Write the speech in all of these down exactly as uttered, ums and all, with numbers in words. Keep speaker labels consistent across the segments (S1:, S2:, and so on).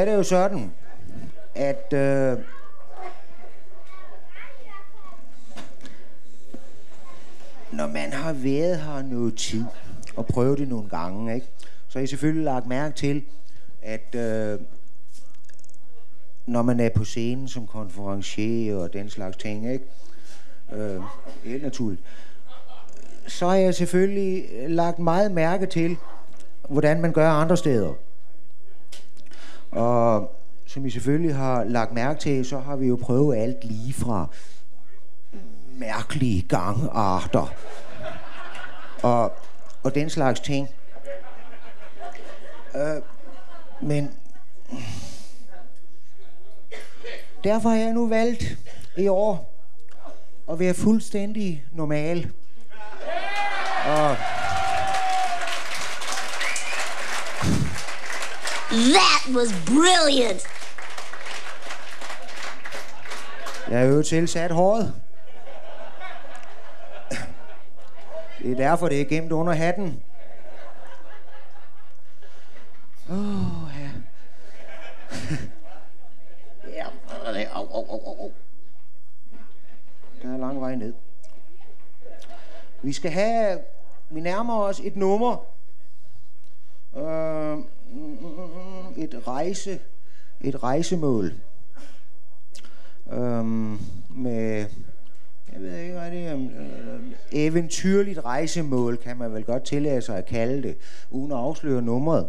S1: er det jo sådan, at øh, når man har været her noget tid og prøvet det nogle gange, ikke, så har I selvfølgelig lagt mærke til, at øh, når man er på scenen som konferencier og den slags ting, ikke, øh, helt naturligt, så har jeg selvfølgelig lagt meget mærke til, hvordan man gør andre steder. Og som I selvfølgelig har lagt mærke til, så har vi jo prøvet alt lige fra mærkelige gangarter og, og den slags ting. Øh, men derfor har jeg nu valgt i år at være fuldstændig normal. Og
S2: That was brilliant!
S1: jeg har jo tilsat håret. Det er derfor, det er gemt under hatten. Åh, oh, ja. Ja, au, au, au, au. Der er lang vej ned. Vi skal have... Vi nærmer os et nummer. Øh, et rejse... Et rejsemål. Øh, med... Jeg ved ikke, hvad det er. Øh, eventyrligt rejsemål, kan man vel godt tillade sig at kalde det, uden at afsløre nummeret.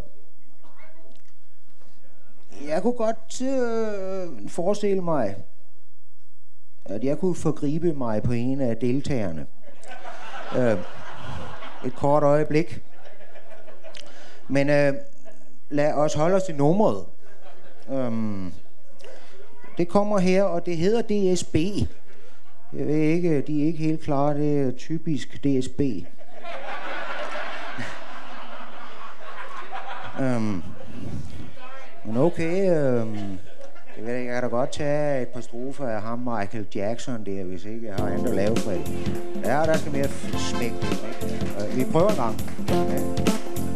S1: Jeg kunne godt øh, forestille mig, at jeg kunne forgribe mig på en af deltagerne. Øh, et kort øjeblik. Men øh, lad os holde os til nummeret. Øh, det kommer her, og det hedder D S B. Jeg ved ikke, de er ikke helt klare, det er typisk D S B. øhm, men okay, øhm, jeg ved ikke, jeg kan da godt tage et par strofer af ham, Michael Jackson der, hvis ikke jeg har andet at lave for det. Ja, der skal mere smæk. Øh, vi prøver en gang. Okay.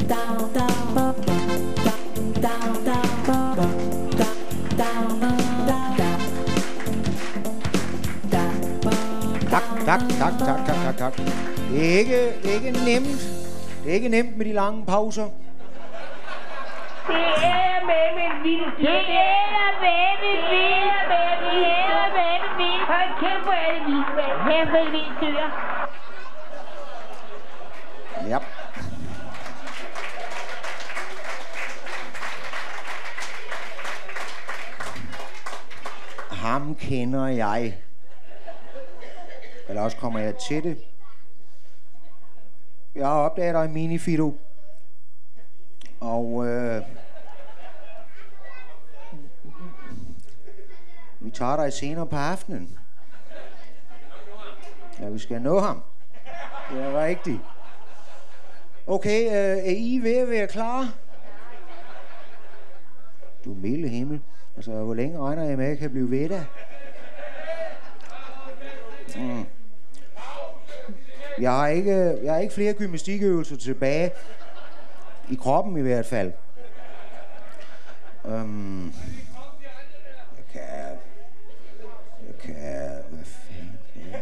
S1: Tak, tak, tak, tak, tak, tak, tak. Det er ikke, det er ikke nemt. Det er ikke nemt med de lange pauser.
S3: Det er med min vilde. Det er med min vilde. Det er med min vilde. Hold kæft, hvor er det vildt, mand. Her for en vildt dyr.
S1: Ja. Ham kender jeg. Eller også kommer jeg til det. Jeg har opdaget dig i Minifido. Og øh, vi tager dig senere på aftenen. Ja, vi skal nå ham. Det er rigtigt. Okay, øh, er I ved at være klar? Du milde himmel. Altså, hvor længe regner jeg med, at jeg kan blive ved der? Mm. Jeg har ikke, jeg har ikke flere gymnastikøvelser tilbage. I kroppen i hvert fald. Um, jeg kan... Jeg kan... Hvad fanden kan jeg?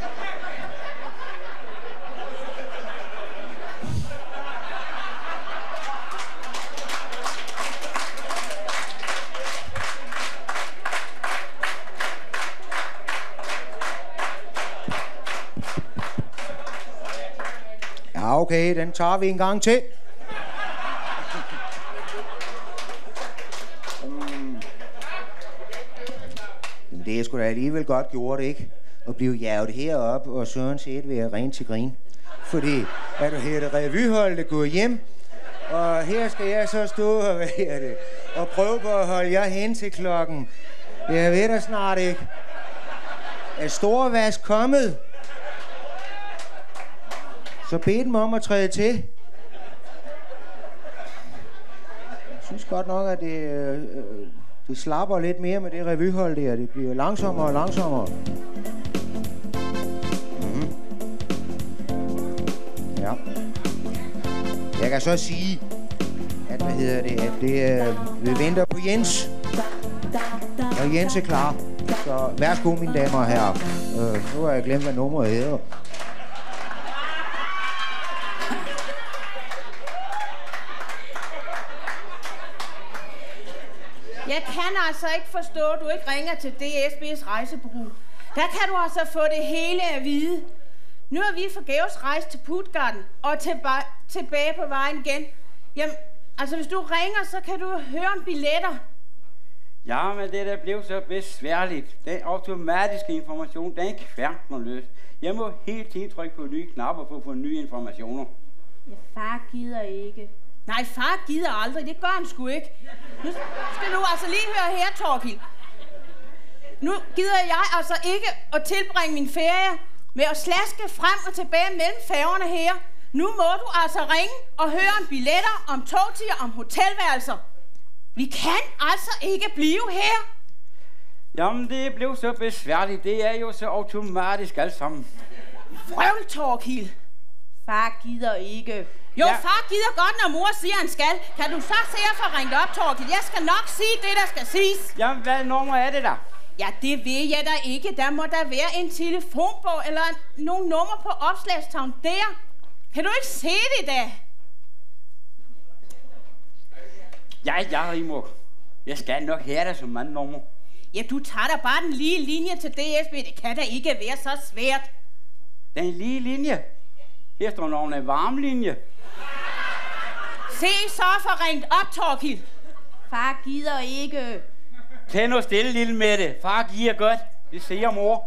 S1: Ja, okay, den tager vi en gang til. um, det er sgu da alligevel godt gjort, ikke? At blive jaget herop og sådan set være rent til grin. Fordi, er du her det revyholdet gået hjem, og her skal jeg så stå og, hvad er det, og prøve på at holde jer hen til klokken. Jeg ved da snart ikke. Er Storvask kommet? Så bed dem om at træde til. Jeg synes godt nok, at det, øh, det slapper lidt mere med det revyhold der. Det bliver langsommere og langsommere. Mm-hmm. Ja. Jeg kan så sige, at hvad hedder det, at det, øh, vi venter på Jens. Og Jens er klar. Så værsgo, mine damer og herrer. Øh, nu har jeg glemt, hvad nummeret hedder.
S4: Jeg kan altså ikke forstå, at du ikke ringer til D S B's rejsebureau. Der kan du altså få det hele at vide. Nu har vi forgæves rejst til Puttgarden og tilba- tilbage på vejen igen. Jamen, altså hvis du ringer, så kan du høre om billetter.
S5: Ja, men det der blev så besværligt. Den automatiske information, den kværk mig løs. Jeg må hele tiden trykke på nye knapper for at få nye informationer.
S4: Ja, far gider ikke. Nej, far gider aldrig. Det gør han sgu ikke. Nu skal du altså lige høre her, Torkild. Nu gider jeg altså ikke at tilbringe min ferie med at slaske frem og tilbage mellem færgerne her. Nu må du altså ringe og høre om billetter, om togtider, om hotelværelser. Vi kan altså ikke blive her.
S5: Jamen, det blev så besværligt. Det er jo så automatisk alt sammen.
S4: Vrøvl, Torkild. Far gider ikke. Jo, ja. Far gider godt, når mor siger, han skal. Kan du så se at få ringet op, Torkild? Jeg skal nok sige det, der skal siges.
S5: Jamen, hvad nummer er det der?
S4: Ja, det ved jeg da ikke. Der må der være en telefonbog eller nogle nummer på opslagstavlen der. Kan du ikke se det da?
S5: Ja, ja, Rimor. Jeg skal nok have dig som mandnummer.
S4: Ja, du tager da bare den lige linje til D S B. Det kan da ikke være så svært.
S5: Den lige linje? Her står nogen en varm linje.
S4: Se så for ringt op, Torkild. Far gider ikke.
S5: Tag nu stille, lille Mette. Far giver godt. Det siger mor.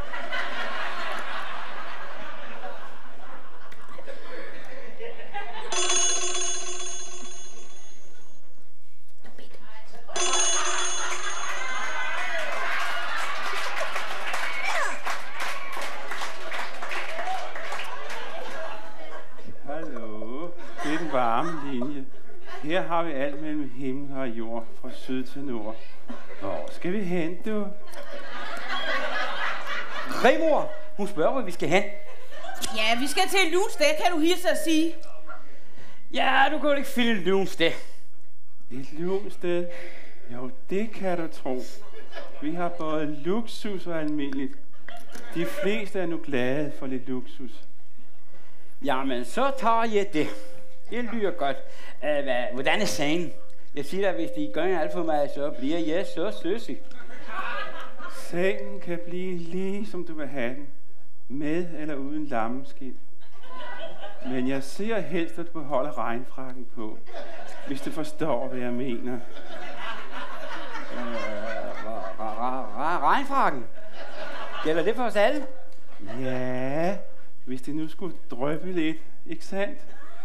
S6: Hallo, det er den varme linje. Her har vi alt mellem himmel og jord, fra syd til nord. Hvor skal vi hen, du?
S5: Rimor, hun spørger, hvor vi skal hen.
S4: Ja, vi skal til Lunsted, kan du hilse at sige.
S5: Ja, du kan ikke finde Lunsted.
S6: Et Lunsted? Jo, det kan du tro. Vi har både luksus og almindeligt. De fleste er nu glade for lidt luksus.
S5: Jamen, så tager jeg det. Det lyder godt. Uh, hvad, hvordan er sagen? Jeg siger dig, hvis de gør alt for mig, så bliver jeg så søsig.
S6: Sengen kan blive lige som du vil have den. Med eller uden lammeskind. Men jeg ser helst, at du beholder regnfrakken på. Hvis du forstår, hvad jeg mener.
S5: Regnfrakken? Gælder det for os alle?
S6: Ja, hvis det nu skulle dryppe lidt, ikke sandt?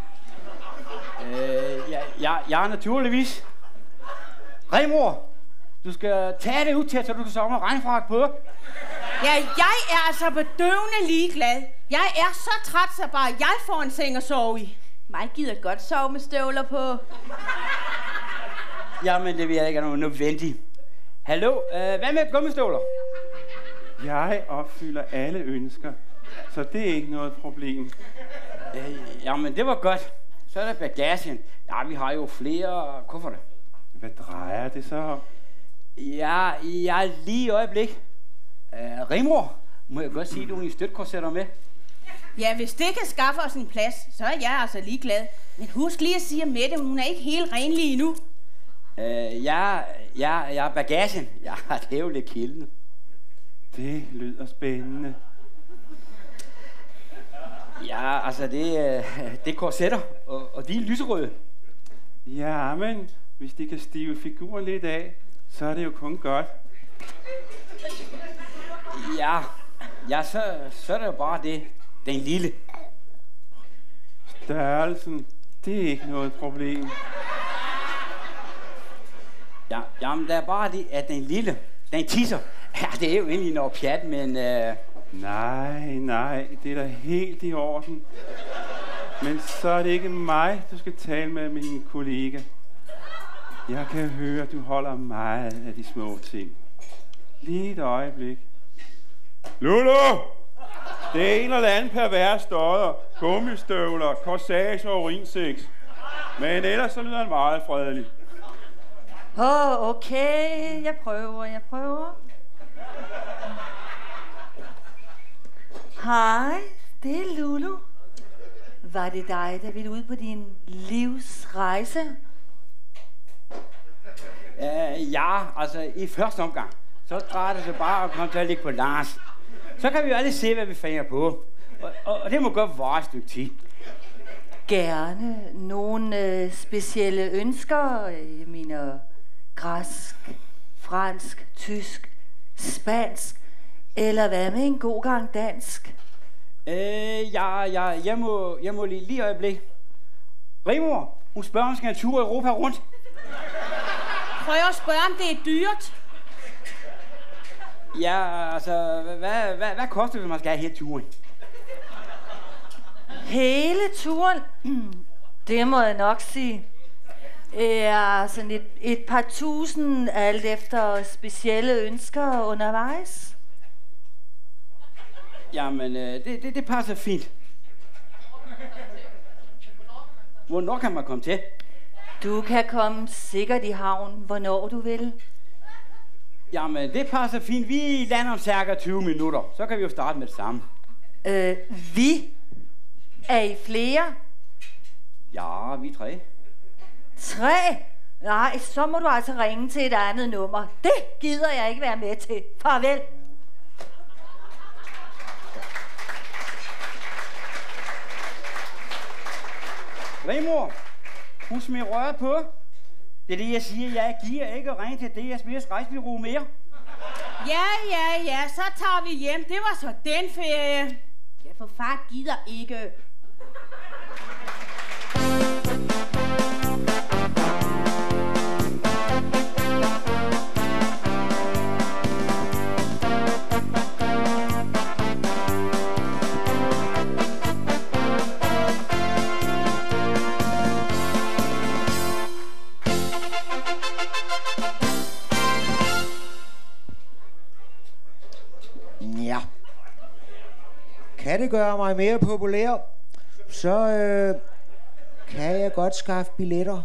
S5: Øh, ja, ja, ja, naturligvis. Rimor, du skal tage det ud til, så du kan sove med regnfrak på.
S4: Ja, jeg er altså bedøvende ligeglad. Jeg er så træt, så bare jeg får en seng at sove i. Mig gider godt sove med støvler på.
S5: Jamen, det vil jeg ikke have noget nødvendigt. Hallo, øh, hvad med gummistøvler?
S6: Jeg opfylder alle ønsker, så det er ikke noget problem.
S5: Øh, jamen, det var godt. Så er der bagagen. Ja, vi har jo flere kufferter.
S6: Hvad drejer det så om?
S5: Ja, ja, lige i øjeblik. Uh, Rimor, må jeg godt sige, at du er en støtkorsetter med?
S4: Ja, hvis det kan skaffe os en plads, så er jeg altså ligeglad. Men husk lige at sige at Mette, hun er ikke helt renlig endnu.
S5: Uh, ja, ja, ja, bagagen. Ja, det er jo lidt kildende.
S6: Det lyder spændende.
S5: Ja, altså det, det er korsetter, og, og de er lyserøde.
S6: Ja, men hvis de kan stive figuren lidt af, så er det jo kun godt.
S5: Ja, ja så, så er det jo bare det. Den lille.
S6: Størrelsen, det er ikke noget problem.
S5: Ja, jamen, der er bare det, at den lille, den tisser. Ja, det er jo egentlig noget pjat, men... Øh...
S6: Nej, nej, det er da helt i orden. Men så er det ikke mig, du skal tale med, min kollega. Jeg kan høre, at du holder meget af de små ting. Lige et øjeblik. Lulu! Det er en eller anden pervers stodder, gummistøvler, corsage og urinseks. Men ellers så lyder han meget fredelig.
S7: Åh, oh, okay. Jeg prøver, jeg prøver. Hej, det er Lulu. Var det dig, der ville ud på din livsrejse?
S5: Uh, ja, altså i første omgang, så drejer det sig bare at komme til at ligge på Lars. Så kan vi jo alle se, hvad vi finder på. Og, og, og det må godt være et stykke tid.
S7: Gerne. Nogle øh, specielle ønsker? Jeg mener græsk, fransk, tysk, spansk, eller hvad med en god gang dansk?
S5: Øh, ja, ja, jeg må, jeg må lige, lige øjeblik. Rigmor, hun spørger, om skal en tur Europa rundt.
S4: Prøv at spørge, om det er dyrt.
S5: Ja, altså, hvad, hvad, hvad koster det, hvis man skal have hele turen?
S7: Hele turen? Det må jeg nok sige. Ja, sådan et, et par tusind, alt efter specielle ønsker undervejs.
S5: Jamen, øh, det, det, det passer fint. Hvornår kan man komme til?
S7: Du kan komme sikkert i havn, hvornår du vil.
S5: Jamen, det passer fint. Vi lander om cirka tyve minutter. Så kan vi jo starte med det samme.
S7: Øh, vi? Er I flere?
S5: Ja, vi er tre.
S7: Tre? Nej, så må du altså ringe til et andet nummer. Det gider jeg ikke være med til. Farvel.
S5: Rigmor, hun smider røret på. Det er det, jeg siger. Jeg giver ikke at ringe til D S B's rejsebureau mere.
S4: Ja, ja, ja, så tager vi hjem. Det var så den ferie. Ja, for far gider ikke.
S1: Ja. Kan det gøre mig mere populær, så øh, kan jeg godt skaffe billetter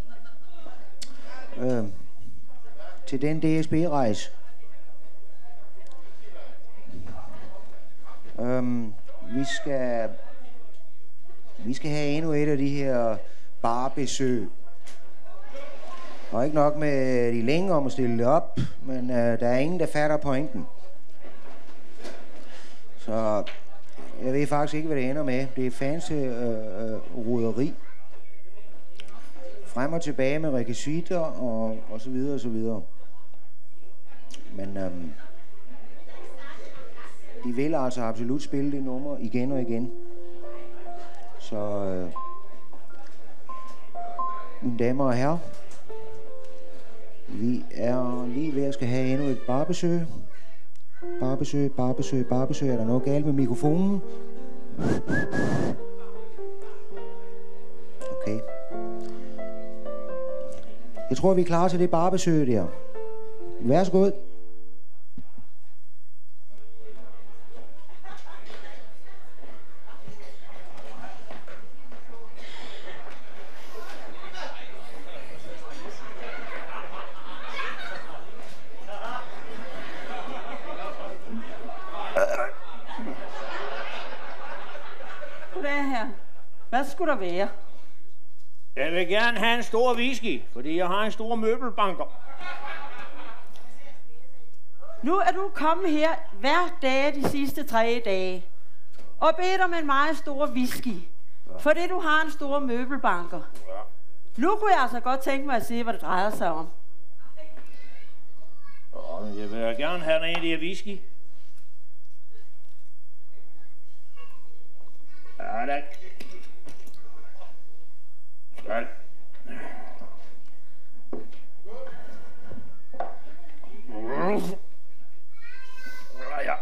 S1: øh, til den D S B-rejse. Øh, vi skal vi skal have endnu et af de her barbesøg. Og ikke nok med de længe om at stille det op, men øh, der er ingen, der fatter pointen. Så jeg ved faktisk ikke, hvad det ender med. Det er fancy øh, øh, roderi. Frem og tilbage med rekvisitter og, og så videre og så videre. Men øhm, de vil altså absolut spille det nummer igen og igen. Så øh, mine damer og herrer, vi er lige ved at skal have endnu et barbesøg. Barbesøg, barbesøg, barbesøg. Er der noget galt med mikrofonen? Okay. Jeg tror, vi er klar til det barbesøg der. Værsgo.
S7: Hvad skulle der være?
S8: Jeg vil gerne have en stor whisky, fordi jeg har en stor møbelbanker.
S7: Nu er du kommet her hver dag de sidste tre dage og bedt om en meget stor whisky, fordi du har en stor møbelbanker. Nu kunne jeg altså godt tænke mig at se, hvad det drejer sig om.
S8: Jeg vil gerne have en af de whisky. Ja, da. Skål. Ja.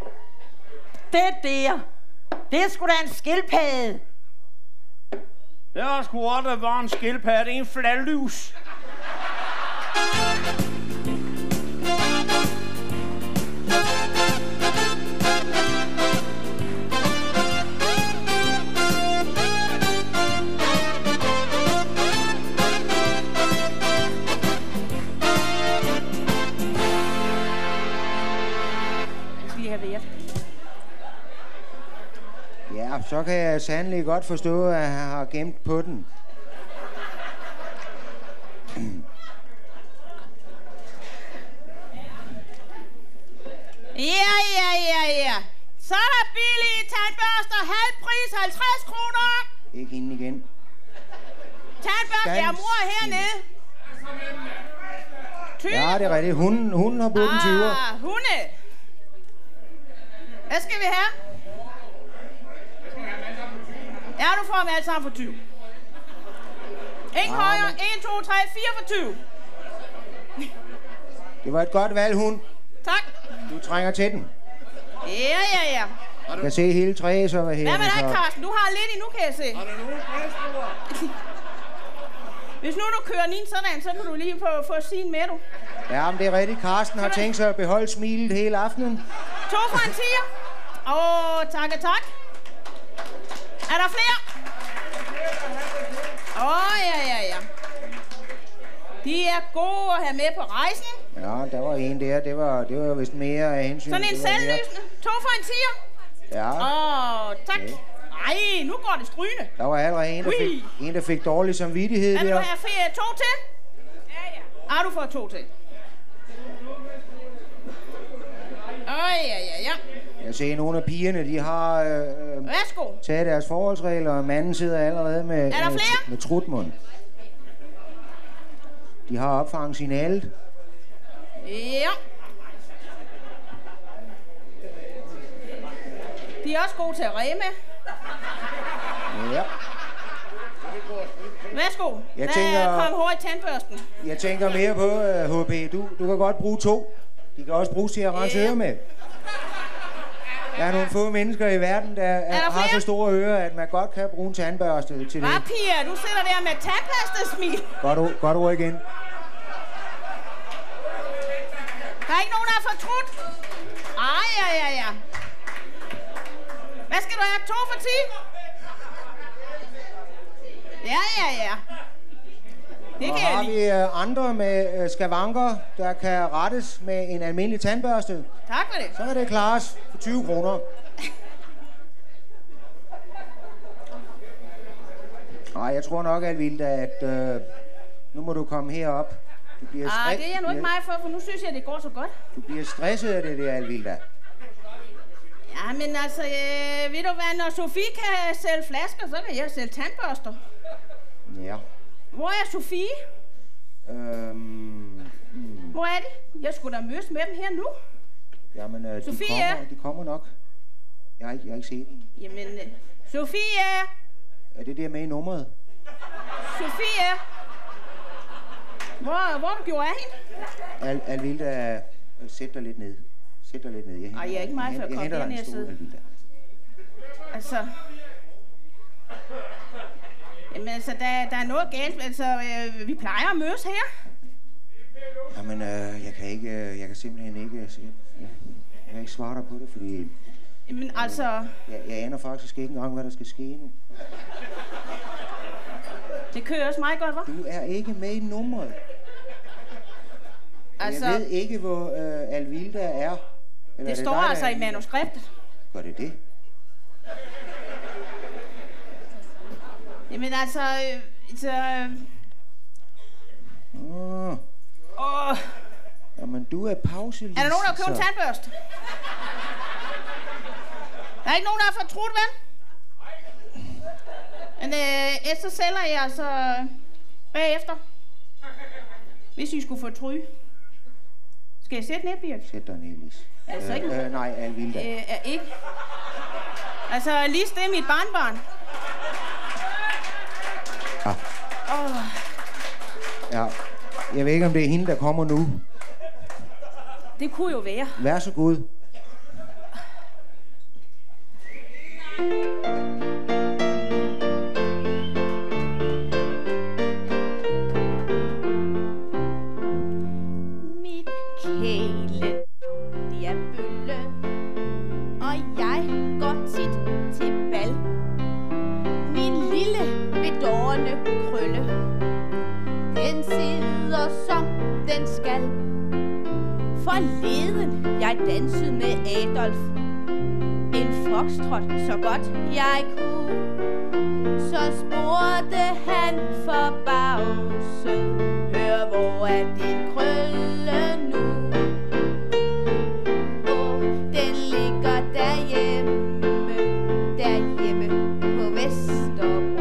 S7: Det der, det er sgu da en skildpadde.
S8: Det var sgu godt, der var en skildpadde, en fladlus.
S1: Ja, så kan jeg sandelig godt forstå, at jeg har gemt på den.
S4: Ja, ja, ja, ja. Så er der billige tandbørster, halv pris, halvtreds kroner.
S1: Ikke hende igen.
S4: Tandbørster, jeg mor er hernede. tyve.
S1: Ja, det er rigtigt. Hunden, hunden har brugt en tyver.
S4: Ah, hunde. Hvad skal vi have? Ja, du får dem alle sammen for tyve. Ingen
S1: Ah,
S4: højere.
S1: men-
S4: en, to, tre, fire for tyve.
S1: Det var et godt valg, hund.
S4: Tak.
S1: Du trænger til den.
S4: Ja, ja, ja.
S1: Du kan se hele træet, så hvad her.
S4: Hvad med dig, Carsten? Du har lidt endnu, kan jeg se.
S8: Har du nogen gæstbord?
S4: Hvis nu du kører den ind sådan, så kan du lige få, få sin med, du.
S1: Ja, men det er rigtigt. Karsten har tænkt sig at beholde smilet hele aftenen.
S4: To for en tiger. Åh, tak og tak. Er der flere? Åh, oh, ja, ja, ja. De er gode at have med på rejsen.
S1: Ja, der var en der. Det var, det var vist mere af hensyn.
S4: Sådan en
S1: Det var mere-
S4: selvlysende. To for en tiger.
S1: Ja,
S4: Åh, oh, tak.
S1: Okay.
S4: Ej, nu går det strygende.
S1: der var allerede en, der fik,
S4: Ui.
S1: en, der fik dårlig samvittighed
S4: Hvad vil
S1: der.
S4: du have? Fri- To til? Ja, ja. Ah, du får to til. Åh, oh, ja, ja, ja.
S1: Jeg ser nogle af pigerne, de har øh,
S4: Værsgo.
S1: taget deres forholdsregler, og manden sidder allerede med,
S4: Er der
S1: med,
S4: flere?
S1: med trutmund. De har opfangssignalet.
S4: Ja. De er også gode til at reme.
S1: Ja.
S4: Værsgo.
S1: Jeg
S4: Hvad
S1: tænker-
S4: kom hår i tandbørsten?
S1: Jeg tænker mere på, uh, H P. Du, du kan godt bruge to. De kan også bruges til at rense
S4: Ja.
S1: ører med. Der er nogle få mennesker i verden, der, er
S4: der
S1: har
S4: flere?
S1: så store ører, at man godt kan bruge en tandbørste til det.
S4: Hvad, Pia? Du sidder der med tandpasta-smil.
S1: Godt, ord- godt ord igen.
S4: Der er ikke nogen, der har fortrudt? Ej, ja, ja, ja. Hvad skal du have? To for ti? Ja, ja, ja. Det
S1: Og
S4: kan jeg
S1: har
S4: lide.
S1: vi uh, andre med uh, skavanker, der kan rettes med en almindelig tandbørste,
S4: Tak for det.
S1: så er det klares for tyve kroner. Nej, jeg tror nok, Alvilda, at uh, nu må du komme herop. Du bliver,
S4: Ah,
S1: stre-
S4: det er jeg nu ikke mig for, for nu synes jeg, det går så godt.
S1: du bliver stresset af det der, Alvilda.
S4: Ja, men altså, øh, ved du hvad, når Sofie kan sælge flasker, så kan jeg sælge tandbørster.
S1: Ja.
S4: Hvor er Sofie?
S1: Øhm, hmm.
S4: Hvor er de? Jeg skulle da mødes med dem her nu.
S1: Jamen, øh, de,
S4: Sofie?
S1: kommer, de kommer nok. Jeg har ikke, jeg har ikke set dem.
S4: Jamen, øh, Sofie!
S1: Er det der med i nummeret?
S4: Sofie! Hvor, hvor du gjorde af hende?
S1: Al, Alvilda, øh, sæt dig lidt ned. Sæt dig lidt ned. Jeg
S4: Ej, jeg er ikke meget for at
S1: jeg
S4: komme
S1: henter dig en
S4: derned og
S1: stol,
S4: sidde.
S1: Alvilda.
S4: Altså... Jamen altså, der, der er noget galt. Altså, øh, vi plejer at mødes her.
S1: Jamen, øh, jeg kan ikke, øh, jeg kan simpelthen ikke, øh, se- jeg, jeg kan ikke svare dig på det, fordi
S4: Jamen altså...
S1: jeg, jeg aner faktisk ikke engang, hvad der skal ske nu.
S4: Det kører også meget godt, hva'?
S1: Du er ikke med i nummeret.
S4: Altså,
S1: Jeg ved ikke, hvor øh, Alvilda er. Eller er
S4: det står
S1: dig, der
S4: altså
S1: er
S4: i
S1: Alvilda?
S4: manuskriptet.
S1: Gør det det?
S4: Jamen altså... Øh, så... Øh,
S1: Åh,
S4: åh,
S1: jamen, du er pauselist.
S4: er der nogen, der har købt en
S1: så-
S4: tandbørste? Der er ikke nogen, der har fortrudt, vel? Men øh, ellers så sælger jeg altså bagefter. Hvis I skulle fortryde. Skal jeg sætte ned, Birk?
S1: Sæt dig ned, Lis.
S4: Altså ikke...
S1: Øh, øh, nej, Alvilda.
S4: Øh, er ikke... Altså, Lis, det er mit barnbarn.
S1: Ja.
S4: Åh,
S1: Ja. Jeg ved ikke, om det er hende, der kommer nu.
S4: det kunne jo være.
S1: Vær så god.
S4: dansede med Adolf en foxtrot så godt jeg kunne. Så spurgte han forbavset, hør hvor er din krølle nu? Åh, den ligger derhjemme, derhjemme på Vesterbro.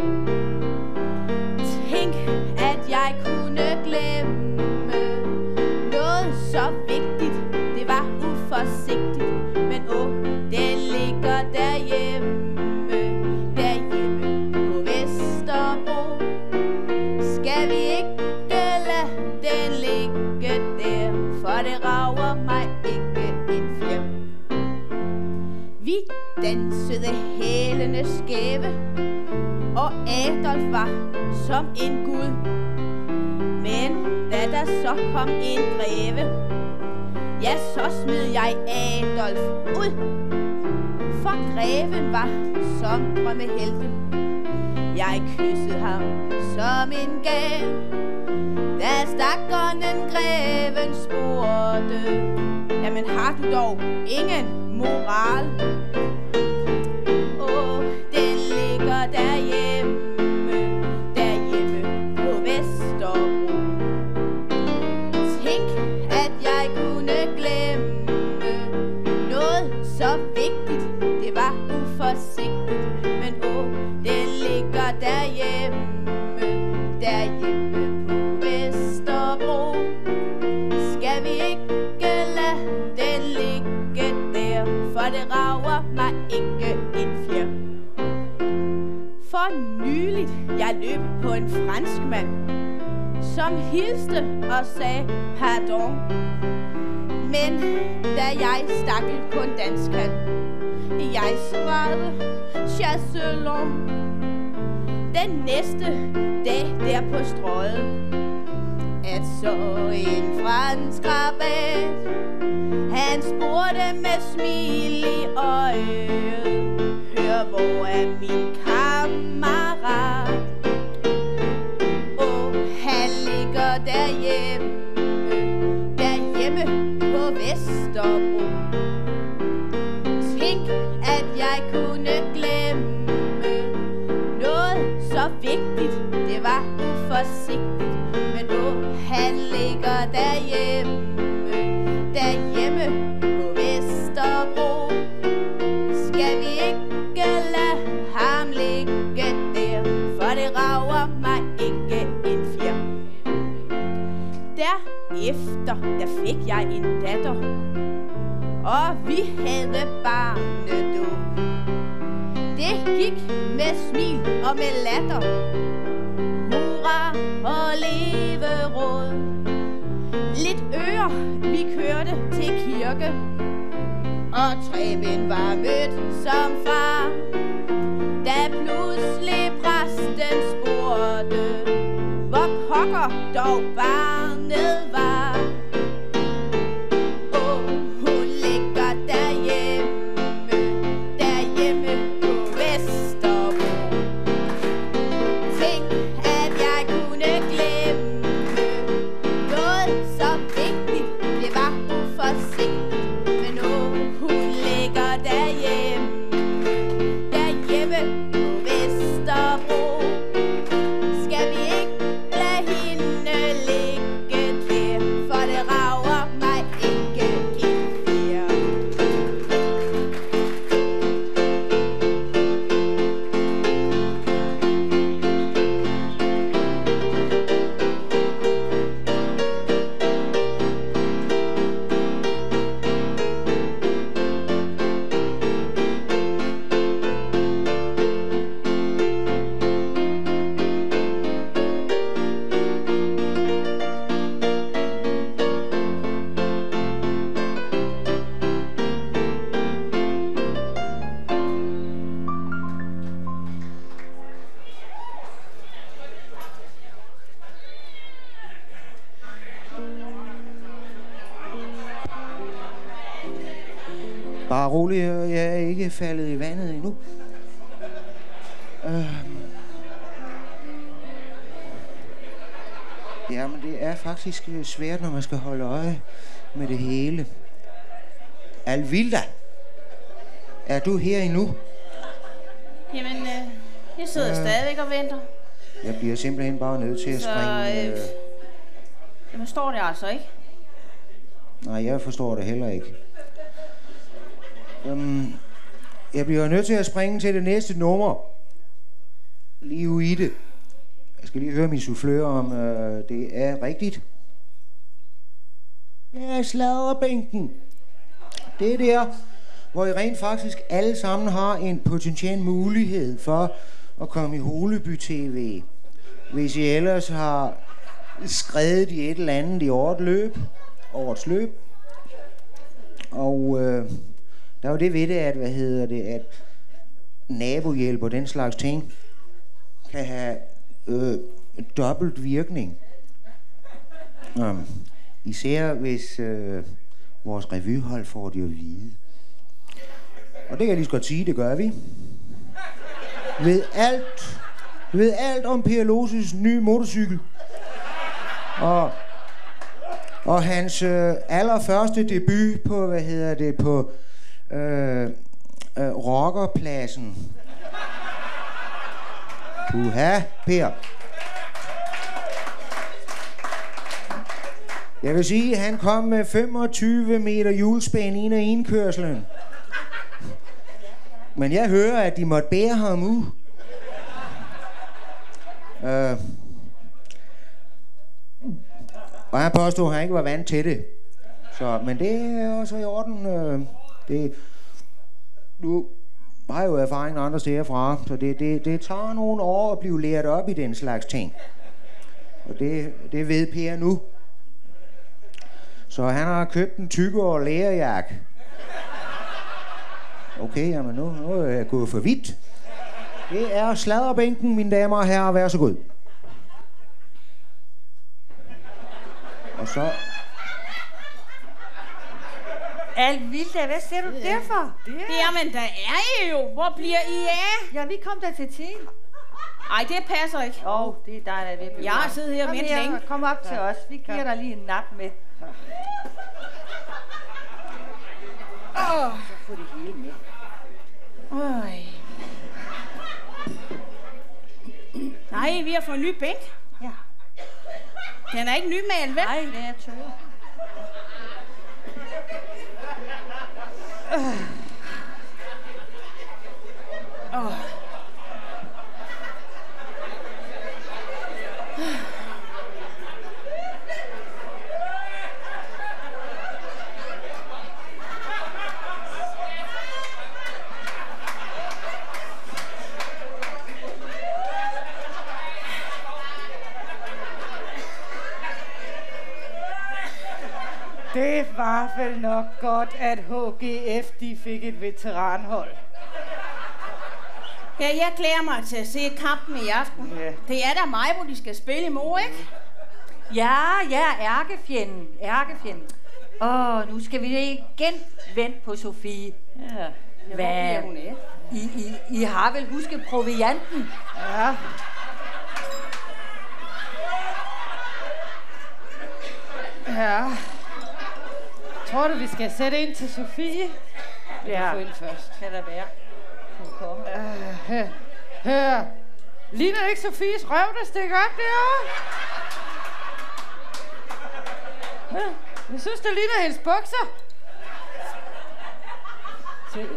S4: Tænk at jeg kunne glemme noget så vigtigt, det var uforsigtigt, men åh, den ligger derhjemme, derhjemme på Vesterbro. Skal vi ikke lade den ligge der, for det rager mig ikke en fjer. Vi dansede hælene skæve, og Adolf var som en gud. Men da der så kom en greve, ja, så smed jeg Adolf ud. For greven var som drømmehelte. Jeg kyssede ham som en gal. Da stakkeren greven spurgte, jamen har du dog ingen moral? Åh, den ligger derhjemme, derhjemme på Vesterbro. Tænk at jeg kunne glemme noget så vigtigt, det var uforsigtigt, men åh, den ligger derhjemme, derhjemme på Vesterbro. Skal vi ikke lade den ligge der, for det rager mig ikke en fjer. For nyligt jeg løb på en franskmand, som hilste og sagde pardon. Men da jeg stakkel kun dansk kan, jeg svarede chasselon. Den næste dag der på strøget, at så en fransk rabat, han spurgte med smil i øjet, hør hvor er min kammerat? Åh, han ligger derhjemme, derhjemme på Vesterbro. Tænk at jeg kunne glemme noget så vigtigt, det var uforsigtigt, men åh, han ligger derhjemme, derhjemme på Vesterbro. Skal vi ikke lade ham ligge der, for det rager mig ikke en fjer. Derefter, der fik jeg en datter, og vi havde barnedåb. Det gik med smil og med latter, hurra og leveråd. Lidt øre, vi kørte til kirke, og tre mænd var mødt som far. Da pludselig præsten spurgte, hvor pokker dog barnet var. Åh, hun ligger derhjemme, derhjemme på Vesterbro. Tænk at jeg kunne glemme noget så vigtigt, det var uforsigtigt, men åh, hun ligger derhjemme, derhjemme på Vesterbro. Skal vi ikke lade hende ligge der, for det rager mig ikke en fjer.
S1: Bare rolig, jeg er ikke faldet i vandet endnu. Øh. Ja, men det er faktisk svært, når man skal holde øje med det hele. Alvilda, er du her endnu?
S4: Jamen, øh, jeg sidder
S1: Øh.
S4: stadigvæk og venter.
S1: Jeg bliver simpelthen bare nødt til at
S4: Så,
S1: springe...
S4: øh,
S1: Øh...
S4: Jamen, står det altså ikke?
S1: Nej, jeg forstår det heller ikke. Um, jeg bliver nødt til at springe til det næste nummer. Lige ude i det. Jeg skal lige høre min soufflør, om øh, det er rigtigt. Ja, sladderbænken. Det er der, hvor I rent faktisk alle sammen har en potentiel mulighed for at komme i Holeby T V. Hvis I ellers har skrevet i et eller andet i året løb, årets løb. Og øh, der er jo det ved det, at, hvad hedder det, at nabohjælp og den slags ting kan have øh, dobbelt virkning. Um, især hvis øh, vores revyhold får det at vide. Og det kan jeg lige så godt sige, det gør vi. Ved alt, ved alt om Per Loses nye motorcykel. Og, og hans øh, allerførste debut på, hvad hedder det, på øh, øh, rockerpladsen. Puha, Per. Jeg vil sige, at han kom med femogtyve meter hjulspænd ind ad indkørslen. Men jeg hører, at de måtte bære ham ud. Øh. Og han påstod, at han ikke var vant til det. Så, men det er også i orden. Øh, det, du har jo erfaring andre steder fra, så det, det, det tager nogle år at blive lært op i den slags ting. Og det, det ved Per nu. Så han har købt en tykkere lærerjakke. Okay, jamen nu, nu er jeg gået for vidt. Det er sladderbænken, mine damer og herrer. Vær så god. Og så...
S7: Alvilda, hvad ser du ja. derfor?
S4: Det er... Jamen, der er I jo. Hvor bliver I af?
S7: Ja, vi kom der til tid.
S4: Ej, det passer ikke.
S7: Åh, oh, det er dig, der er ved.
S4: Jeg har siddet her og ventet længe.
S7: Kom op til os. Vi giver dig lige en nap med.
S4: Åh.
S7: Så får det hele med.
S4: Øj. Nej, vi har fået en ny bænk.
S7: Ja.
S4: Den er ikke nymalet, vel?
S7: Nej, det er tørre.
S4: Åh. Oh.
S9: Det var vel nok godt, at H G F de fik et veteranhold.
S4: Ja, jeg glæder mig til at se kampen i aften.
S9: Ja.
S4: Det er da mig, hvor de skal spille i mor, ikke?
S7: Ja, ja, ærkefjenden. Ærkefjenden. Åh, nu skal vi igen vente på Sofie.
S4: Ja.
S7: Hvad?
S4: Hvor hun er.
S7: I, I, I har vel husket provianten?
S9: Ja. Ja. Tror du, vi skal sætte ind til Sofie?
S7: Ja.
S9: Få ind først.
S7: Kan der være. Hun kommer.
S9: Uh, hør. Hør. Ligner det ikke Sofies røv, der stikker op derovre? Ja. Jeg synes, det ligner hendes bukser. Se.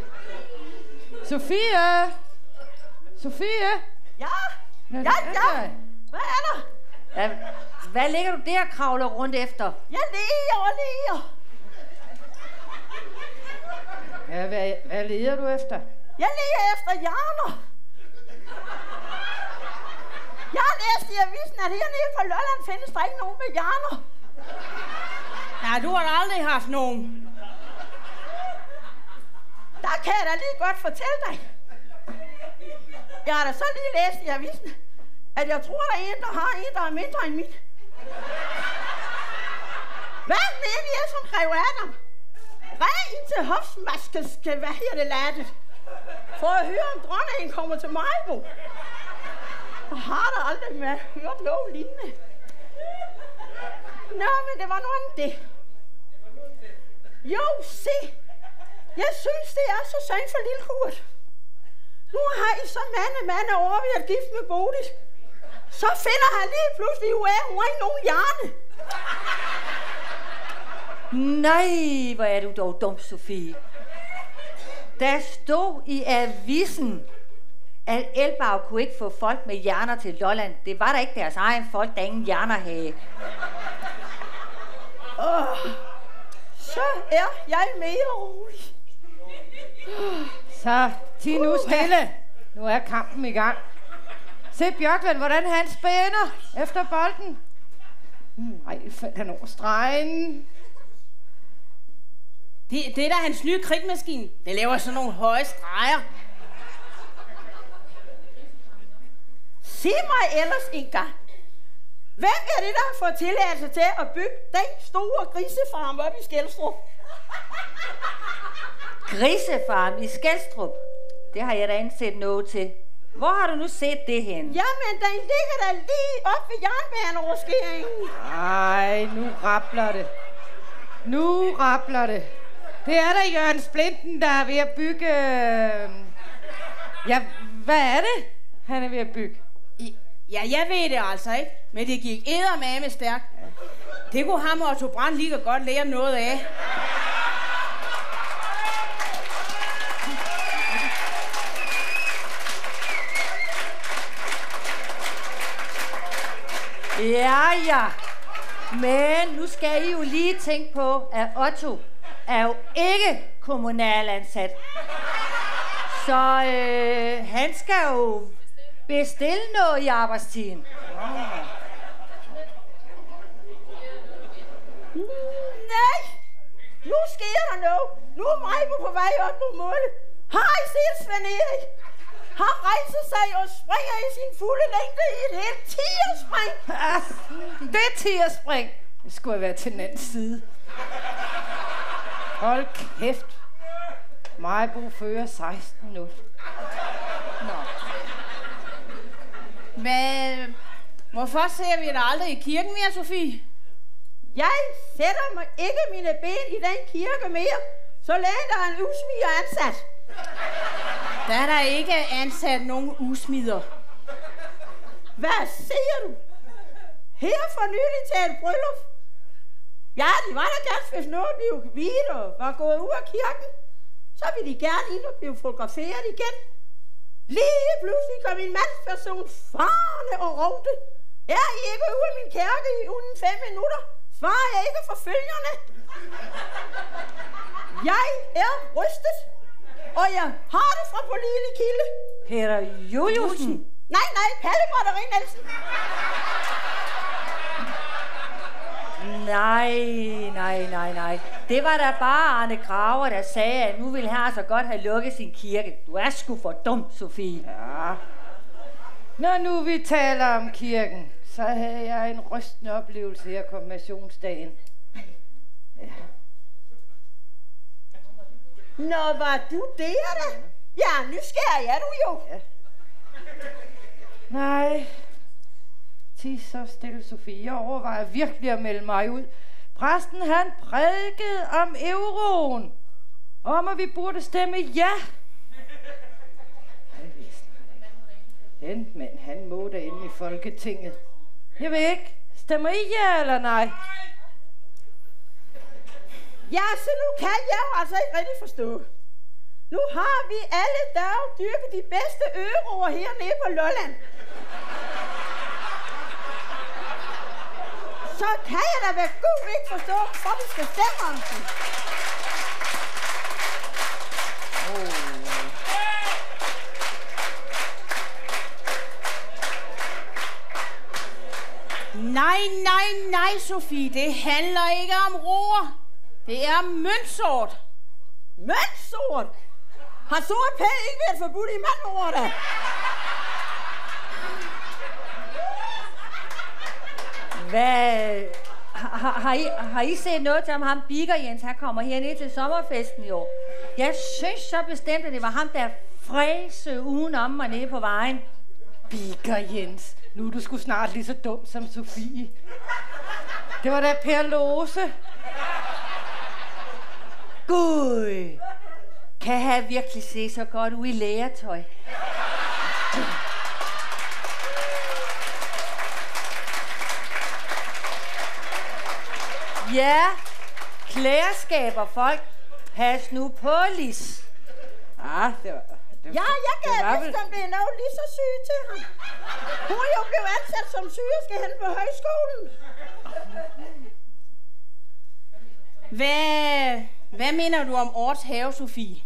S9: Sofie! Sofie!
S7: Ja!
S9: Nå,
S7: Ja,
S9: det er
S7: ja!
S9: dig.
S7: Hvad er der? Ja, hvad ligger du der og kravler rundt efter?
S4: Jeg leger og leger.
S9: Ja, hvad, hvad leder du efter?
S4: Jeg leger efter hjerner. Jeg har læst i avisen, at hernede på Lolland findes der ikke nogen med hjerner. Ja, du har aldrig haft nogen. Der kan jeg da lige godt fortælle dig. Jeg har da så lige læst i avisen, at jeg tror, der er en, der har en, der er mindre end min. Hvad mener jeg som Grev Adam? Ræg ind til hofsmaske skal være her det lattet. For at høre, om dronningen kommer til Majbo. Og har der aldrig med hørt noget lignende. Nå, men det var noget andet det. Jo, se.
S7: Jeg synes, det er så sandt for lille Kurt. Nu har I så mange, mange år ved at gift med Bodil. Så finder han lige pludselig ud af, at hun har ikke nogen hjerne.
S10: Nej, hvor er du dog dum, Sofie. Der stod i avisen, at Elbau kunne ikke få folk med hjerner til Lolland. Det var da ikke deres egen folk, der ingen hjerner havde.
S7: Oh, så er jeg mere rolig.
S9: Så, ti nu stille. Nu er kampen i gang. Se Bjørkland, hvordan han spænder efter bolden. Ej, faldt han over stregen.
S4: Det, det er da hans nye kridtmaskine. Det laver sådan nogle høje streger.
S7: Sig mig ellers en gang. Hvem er det, der har fået tilladelse til at bygge den store grisefarm op i Skelstrup?
S10: Grisefarm i Skelstrup? Det har jeg da ikke set noget til. Hvor har du nu set det hen?
S7: Jamen, den ligger da lige op ved jernbaneoverskæringen.
S9: Ej, nu rappler det. Nu rappler det. Det er da Jørgen Splinten, der er ved at bygge... Ja, hvad er det, han er ved at bygge?
S4: Ja, jeg ved det altså ikke, men det gik eddermame stærkt. Det kunne ham og Otto Brandt lige godt lære noget af.
S10: Ja, ja. Men nu skal I jo lige tænke på, at Otto er jo ikke kommunalansat. Så øh, han skal jo bestille noget i arbejdstiden.
S7: Nej! Nu sker der noget. Nu er Majbo på vej op på målet. Har I set Svend Erik? Han rejser sig og springer i sin fulde længde i et helt tierspring.
S9: Ah, det tierspring. Det skulle have været til den anden side. Hold kæft. Majbo fører seksten nul.
S4: Nå. Men hvorfor ser vi dig aldrig i kirken mere, Sofie?
S7: Jeg sætter mig ikke mine ben i den kirke mere, så længe der er en usmider ansat.
S4: Der er der ikke ansat nogen usmider.
S7: Hvad siger du? Her for nylig til et bryllup. Ja, de var da gerne, hvis noget blev hvidt og var gået ud af kirken. Så ville de gerne ind og blive fotograferet igen. Lige pludselig kom en mandsperson farne og råbte. Er I ikke ude af min kirke i uden fem minutter? Svarer jeg ikke for følgerne? Jeg er rystet, og jeg har det fra pålidelig kilde.
S10: Peter Juliusen?
S7: Nej, nej, Palle Batteri Nielsen.
S10: Nej, nej, nej, nej. Det var da bare Arne Graver, der sagde, at nu ville han så godt have lukket sin kirke. Du er sgu for dum, Sofie.
S9: Ja. Når nu vi taler om kirken, så havde jeg en rystende oplevelse her konfirmationsdagen. Ja.
S7: Nå, var du der da? Ja, nysgerrig er du jo.
S9: Ja. Nej. Tig så stille, Sofie. Jeg overvejer virkelig at melde mig ud. Præsten, han prædikede om euroen. Om, at vi burde stemme ja. Den mand, han må derinde i Folketinget. Jeg ved ikke. Stemmer I ja eller nej?
S7: Ja, så nu kan jeg jo altså ikke rigtig forstå. Nu har vi alle dage dyrket de bedste øroer hernede på Lolland. Så kan jeg da ved Gud ikke forstå, hvor vi skal stemme om den.
S10: Oh.
S4: Nej, nej, nej, Sofie. Det handler ikke om roer. Det er møntsort.
S7: Møntsort? Har sort pæl ikke været forbudt i mandord da?
S10: Hvad? Har, har, I, har I set noget til, om ham Biker Jens, han kommer herned til sommerfesten i år? Jeg synes så bestemt, at det var ham, der fræse ugen om mig nede på vejen.
S9: Biker Jens. Nu er du sgu snart lige så dum som Sofie. Det var da Per Lose.
S10: Gud. Kan han virkelig se så godt ud i lægertøj? Ja, klæder skaber folk. Has nu på, Lis.
S7: Ah, det var... Det
S3: Ja, jeg
S7: det
S3: kan
S7: var
S3: vist,
S7: vel-
S3: om det er noget lige så syg til ham. Hun er jo blevet ansat som sygerske hen på højskolen.
S4: Hvad, hvad mener du om Orts have, Sofie?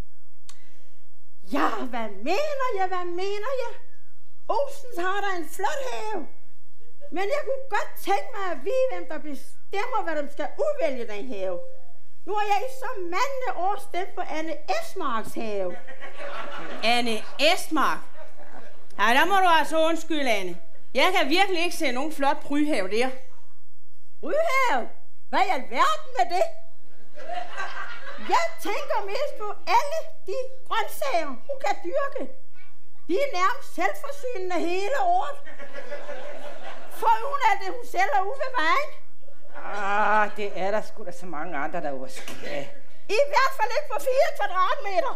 S3: Ja, hvad mener jeg, hvad mener jeg? Olsens har da en flot have. Men jeg kunne godt tænke mig at vide, hvem der bestemmer, hvad de skal udvælge den have. Nu har jeg i så mange år stemt på Anne Esmarks have.
S4: Anne Esmark? Ja, der må du altså undskylde, Anne. Jeg kan virkelig ikke se nogen flot bryghave der.
S3: Bryghave? Hvad i alverden er det? Jeg tænker mest på alle de grøntsager, hun kan dyrke. De er nærmest selvforsynende hele året. For hun er det, hun sælger ude ved vejen.
S7: Ah, det er der sgu da så mange andre, der også skal.
S3: I hvert fald ikke på fire kvadratmeter.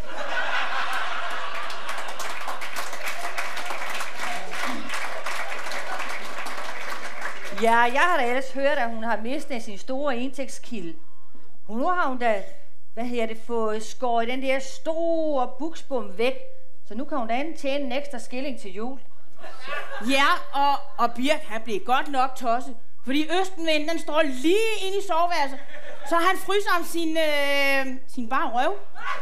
S10: Ja, jeg har da ellers hørt, at hun har mistet sin store indtægtskilde. Hun nu har hun da, hvad hedder det, fået skåret den der store buksbom væk. Så nu kan hun da enten tjene en ekstra skilling til jul.
S4: Ja, og, og Birk, han blev godt nok tosset. Fordi østenvinden, den står lige inde i soveværelset. Så han fryser om sin, øh, sin bare røv.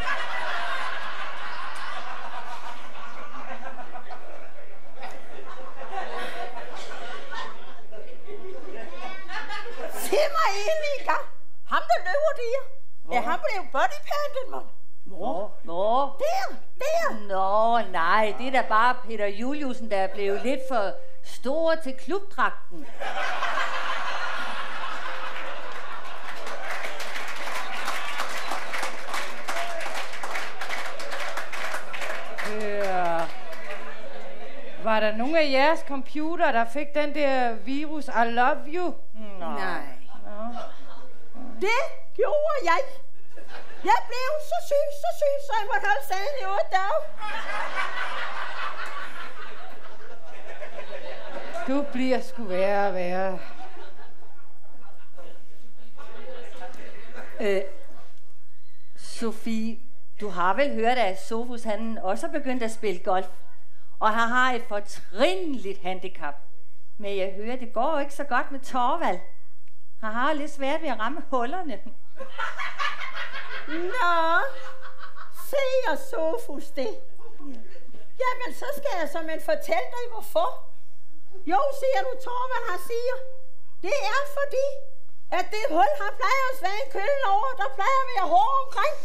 S3: Se mig egentlig i gang. Ham, der løber der. Ja, han blev bodypantet, mand.
S10: Nå, nå.
S3: Der, der.
S10: Nå, nej, det er da bare Peter Juliusen, der er blevet lidt for stor til klubdragten.
S9: Øh, var der nogen af jeres computer, der fik den der virus I love you?
S4: Nej.
S9: Nå.
S3: Det gjorde jeg. Jeg blev så syg, så syg, så jeg måtte holde sagen i otte dage.
S9: Du bliver sgu værre og værre.
S10: Øh, Sofie, du har vel hørt, at Sofus han også er begyndt at spille golf, og han har et fortrinligt handicap. Men jeg hører, det går ikke så godt med Torvald. Han har lidt svært ved at ramme hullerne.
S3: Nå, siger Sofus det. Jamen, så skal jeg såmænd fortælle dig, hvorfor. Jo, siger du, Torvald, han siger. Det er fordi, at det hul, han plejer at svære en kølen over, der plejer at være hård omkring.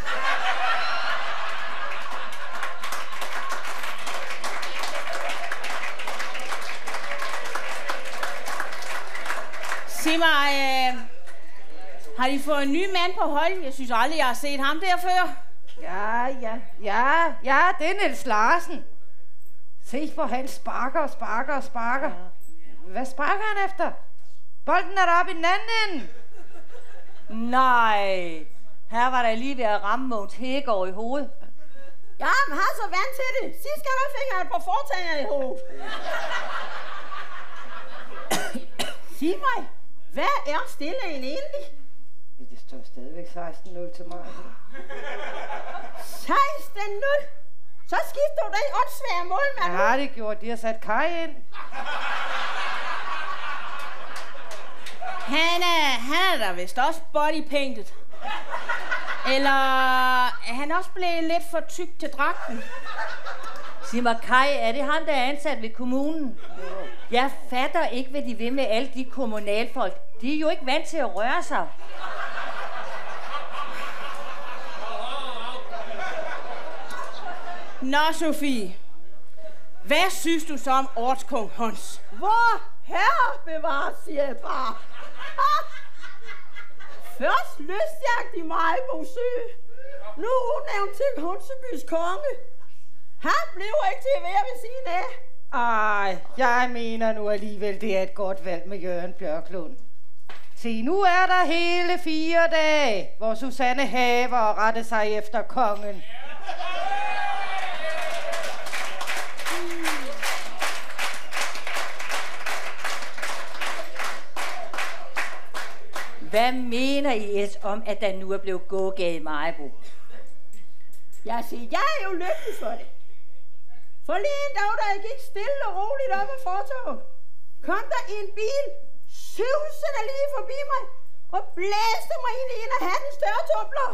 S4: Sig mig, øh, har de fået en ny mand på hold? Jeg synes aldrig, jeg har set ham der før.
S9: Ja, ja, ja, ja, det er Niels Larsen. Se på han sparker og sparker og sparker. Hvad sparker han efter? Bolden er deroppe i den anden ende.
S10: Nej, her var der lige ved at ramme Mogens Hegaard i hovedet.
S3: Ja, men han er så vant til det. Sidst gang der fik han et par fortænger i hovedet. Sig mig, hvad er stillingen egentlig?
S9: Det står stadigvæk seksten nul til mig.
S3: seksten nul? Så skifter du den åndssvære målmand.
S9: Jeg har det gjort. De har sat Kai ind.
S4: Han er, han er da vist også bodypainted. Eller er han også blevet lidt for tyk til dragten?
S10: Sig mig, Kai, er det ham, der er ansat ved kommunen? Jeg fatter ikke, hvad de vil med alle de kommunalfolk. De er jo ikke vant til at røre sig.
S4: Nå, Sofie. Hvad synes du så om Ortskong Hans?
S3: Hvor herre bevares, siger jeg bare. Ah! Først lystjagt i Majbo Sø. Nu udnævnt til Hunsebys konge. Han blev ikke til at være ved siden af.
S9: Ej, jeg mener nu alligevel, det er et godt valg med Jørgen Bjørklund. Se, nu er der hele fire dage, hvor Susanne haver rette sig efter kongen.
S10: Hvad mener I ellers om, at der nu er blevet gågade i Maribo?
S3: Jeg siger, jeg er jo lykkelig for det. Forleden dag, da jeg gik stille og roligt op ad fortovet, kom der en bil susende lige forbi mig og blæste mig ind i en af hattens dørtumbler.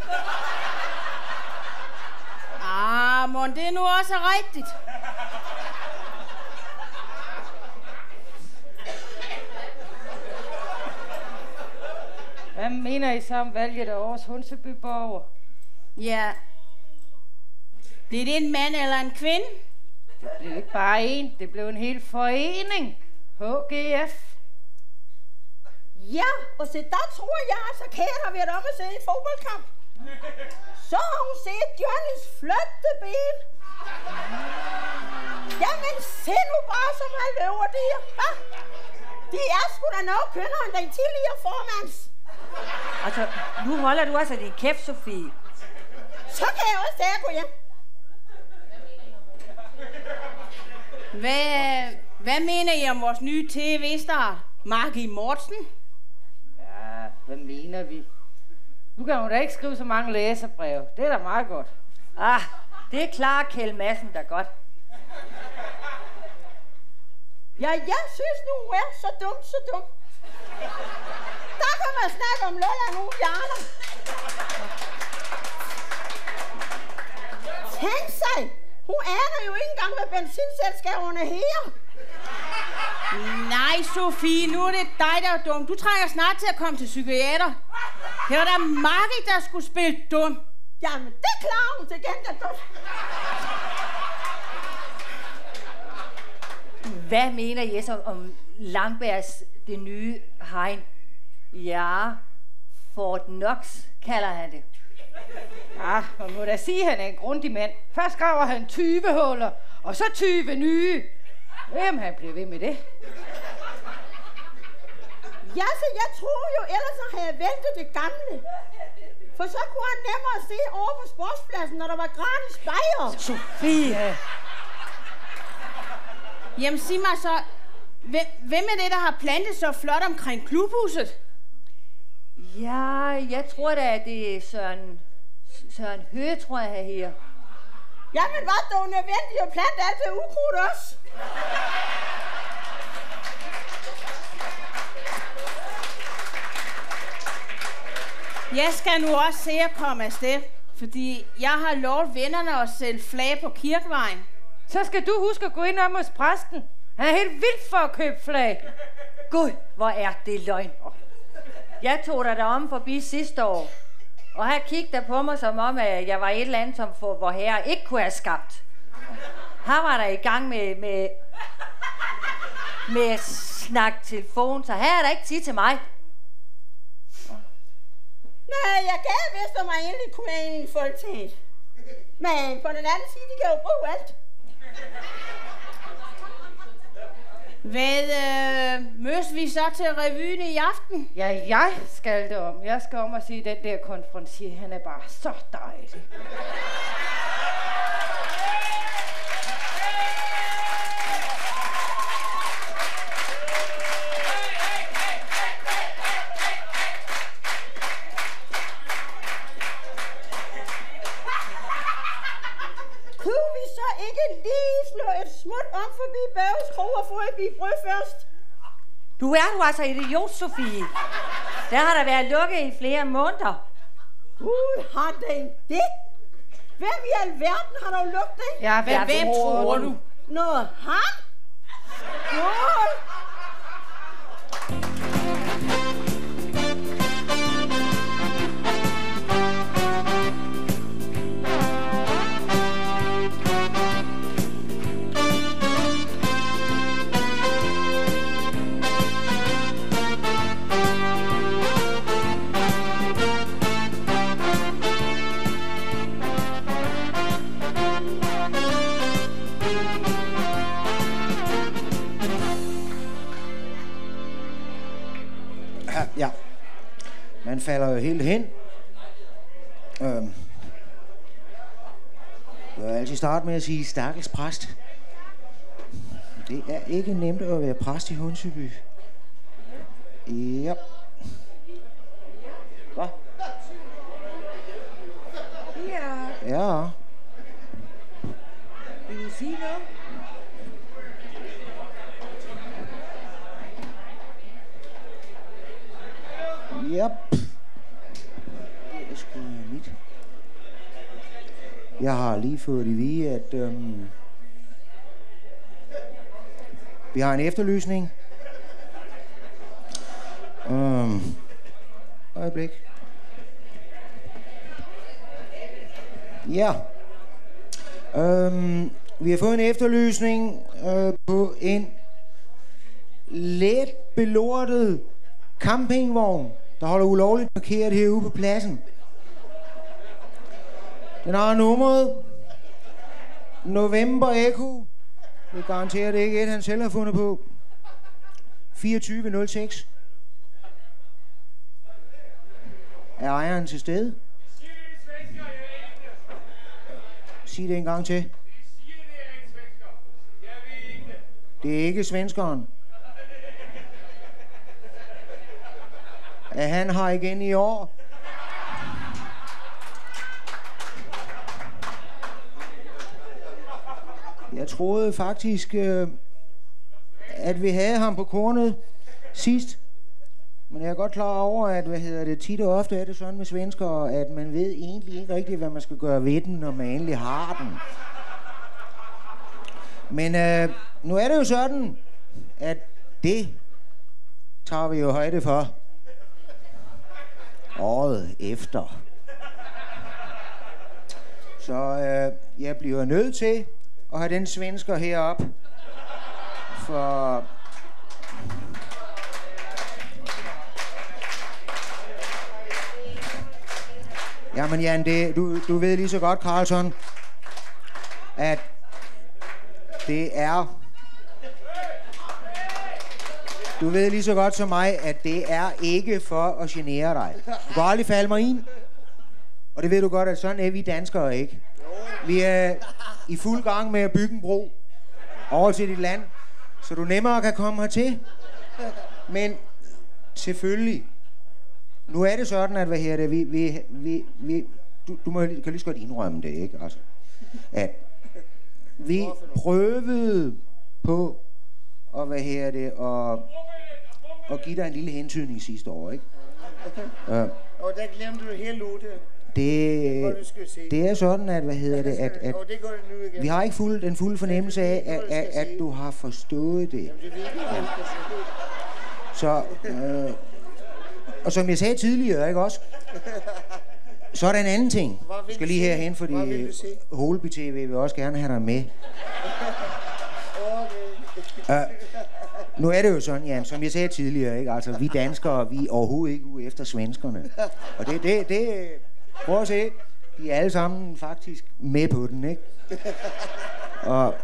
S4: Ah, mon det er nu også rigtigt.
S9: Hvad mener I så om valget af årets Hundsebyborger?
S4: Ja. Bliver det en mand eller en kvinde?
S9: Det blev ikke bare en, det blev en hel forening. H G F.
S3: Ja, og se, der tror jeg, at så Kate har været om at se en fodboldkamp. Så har hun set Johnnys flotte ben. Jamen, se nu bare, som han løber der. Hva? De er sgu da nok kønnere end den tidligere formands.
S10: Altså, nu holder du altså din kæft, Sofie.
S3: Så kan jeg også tage at gå hjem.
S4: Hvad, hvad mener I om vores nye T V-star, Margie Mortensen?
S9: Ja, hvad mener vi? Nu kan hun da ikke skrive så mange læserbreve. Det er da meget godt.
S10: Ah, det er klart Kjeld Madsen, der godt.
S3: Ja, jeg synes nu, hun er så dum, så dum. Der kan man snakke om Lolla nogle hjerner. Tænk sig, hun aner jo ikke engang, hvad benzinselskaberne her.
S4: Nej, Sofie, nu er det dig, der er dum. Du trænger snart til at komme til psykiater. Det var da Margie, der skulle spille dum.
S3: Jamen, det klarer hun til gengæld godt.
S10: Hvad mener I så om Langbergs det nye hegn? Ja, Fort Knox kalder han det.
S9: Ja, man må da sige, at han er en grundig mand. Først graver han tyve huller, og så tyve nye. Hvem han bliver ved med det?
S3: Ja, så jeg tror jo, ellers så havde jeg væltet det gamle. For så kunne han nemmere se over på sportspladsen, når der var gratis bajer.
S10: Sofie!
S4: Jamen sig mig så, hvem, hvem er det, der har plantet så flot omkring klubhuset?
S10: Ja, jeg tror da, at det er Søren, Søren Høgh, tror jeg, her her.
S3: Jamen, hvad er dog nødvendigt at plante alt det ukrudt også?
S4: Jeg skal nu også se at komme afsted, fordi jeg har lovet vennerne at sælge flag på Kirkevejen.
S9: Så skal du huske at gå ind om hos præsten. Han er helt vild for at købe flag.
S10: Gud, hvor er det løgn. Jeg tog dig derom forbi sidste år, og her kiggede på mig som om, at jeg var et eller andet, som for vor herre ikke kunne have skabt. Her var der i gang med, med, med at snakke telefon, så her er der ikke tid til mig.
S3: Nej, jeg gad vist, at mig egentlig kunne have en i Folketinget. Men på den anden side, de kan jo bruge alt.
S4: Hvad, øh, mødes vi så til revyen i aften?
S9: Ja, jeg skal det om. Jeg skal om at sige, den der konferencier, han er bare så dejlig.
S3: Kunne vi så ikke lige slå et smut om forbi Børges Kro og få et bid brød først?
S10: Du er du altså idiot, Sofie. Der har der været lukket i flere måneder.
S3: Gud, har den det? Hvem i alverden har dog lukket det?
S9: Ja, hvem,
S10: Ja,
S9: hvem tror du?
S3: Nå, ham? Skål!
S1: Han falder jo helt hen. Øhm. Jeg vil altid starte med at sige, stakkels præst. Det er ikke nemt at være præst i Hunseby. Ja. Hvad?
S11: Ja.
S1: Ja.
S11: Vil du sige noget?
S1: Yep. Det er sgu mit. Jeg har lige fået at vide, at øhm, vi har en efterlysning. Øhm, øjeblik. Ja. Øhm, vi har fået en efterlysning øh, på en let belortet campingvogn, der holder ulovligt parkeret herude på pladsen. Den har nummeret November Echo. Det garanterer det ikke et, han selv har fundet på. fireogtyve nul seks. Er ejeren til stede? Sig det en gang til. Det er ikke svenskeren. At han har igen i år. Jeg troede faktisk, øh, at vi havde ham på kornet sidst. Men jeg er godt klar over, at hvad hedder det, tit og ofte er det sådan med svenskere, at man ved egentlig ikke rigtigt, hvad man skal gøre ved den, når man endelig har den. Men øh, nu er det jo sådan, at det tager vi jo højde for året efter. Så øh, jeg bliver nødt til at have den svensker heroppe. For jamen Jan, det, du, du ved lige så godt, Carlson, at det er... Du ved lige så godt som mig, at det er ikke for at genere dig. Du kan aldrig falde mig ind. Og det ved du godt, at sådan er vi danskere ikke. Vi er i fuld gang med at bygge en bro over til dit land, så du nemmere kan komme hertil. Men selvfølgelig, nu er det sådan, at hvad her det, vi, vi, vi, vi du, du må, kan lige så godt indrømme det, ikke? Altså, at vi prøvede på at hvad her det, og, og give dig en lille hentydning sidste år, ikke?
S11: Okay. Uh, og der glemte du helt lortet.
S1: Det, det er sådan, at hvad hedder det, at, at vi har ikke fuld, den fulde fornemmelse af, at, at, at du har forstået det. Ja. Så, øh, og som jeg sagde tidligere, ikke også? Så er der en anden ting. Du skal lige herhen, fordi Holby T V vil også gerne have dig med. Uh, nu er det jo sådan, Jan, som jeg sagde tidligere, ikke? Altså, vi danskere, vi er overhovedet ikke ude efter svenskerne. Og det, det, det, prøv at se, de er alle sammen faktisk med på den, ikke? Og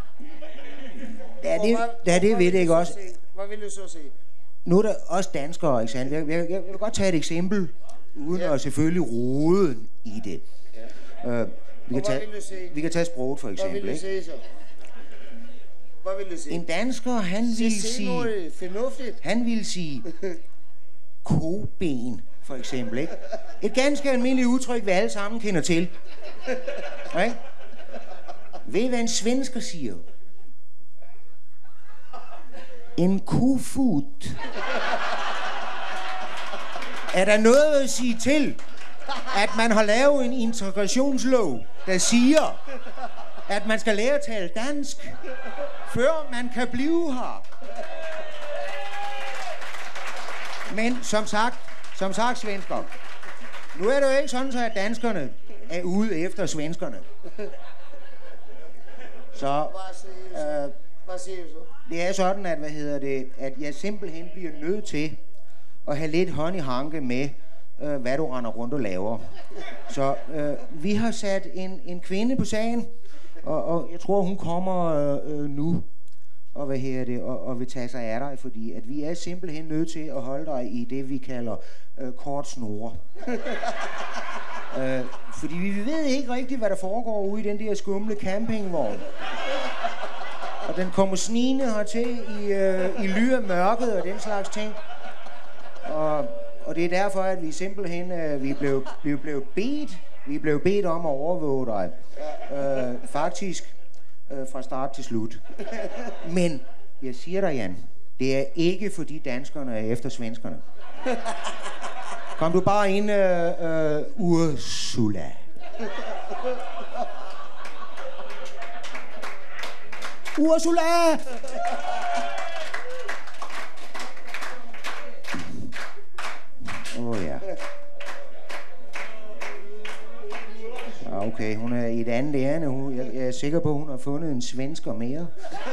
S1: da det, da det ved det ikke også.
S11: Hvad vil du så sige?
S1: Nu er der også danskere, ikke sandt? Jeg, jeg, jeg vil godt tage et eksempel, uden ja. At selvfølgelig rode i det. Ja. Uh, vi, kan tage, vi kan tage sproget for eksempel,
S11: hvad vil du
S1: ikke?
S11: Sige, så? Hvad vil du sige?
S1: En dansker, han vil sige...
S11: noget fornuftigt.
S1: Han vil sige... koben, for eksempel, ikke? Et ganske almindeligt udtryk, vi alle sammen kender til. Ikke? Ved I, hvad en svensker siger? En kofot. Er der noget at sige til, at man har lavet en integrationslov, der siger, at man skal lære at tale dansk, før man kan blive her? Men som sagt, som sagt, svensker, nu er det jo ikke sådan, så at danskerne er ude efter svenskerne. Så øh,
S11: hvad siger du så?
S1: Det er sådan, at hvad hedder det, at jeg simpelthen bliver nødt til at have lidt hånd i hanke med, øh, hvad du render rundt og laver. Så øh, vi har sat en, en kvinde på sagen, og, og jeg tror, hun kommer øh, nu. og, hvad her det, og, og vil tage sig af dig, fordi at vi er simpelthen nødt til at holde dig i det, vi kalder øh, kort snore. øh, fordi vi ved ikke rigtigt, hvad der foregår ude i den der skumle campingvogn. Og den kommer snigende hertil i, øh, i ly af mørket og den slags ting. Og, og det er derfor, at vi simpelthen øh, vi blev, blev, blev bedt, vi blev bedt om at overvåge dig. Øh, faktisk øh, fra start til slut. Men jeg siger dig, Jan, det er ikke fordi danskerne er efter svenskerne. Kom du bare ind, øh, øh, Ursula. Ursula! Åh oh, ja. Ja, okay, hun er i et andet ærende. Hun, jeg, jeg er sikker på, at hun har fundet en svensker mere.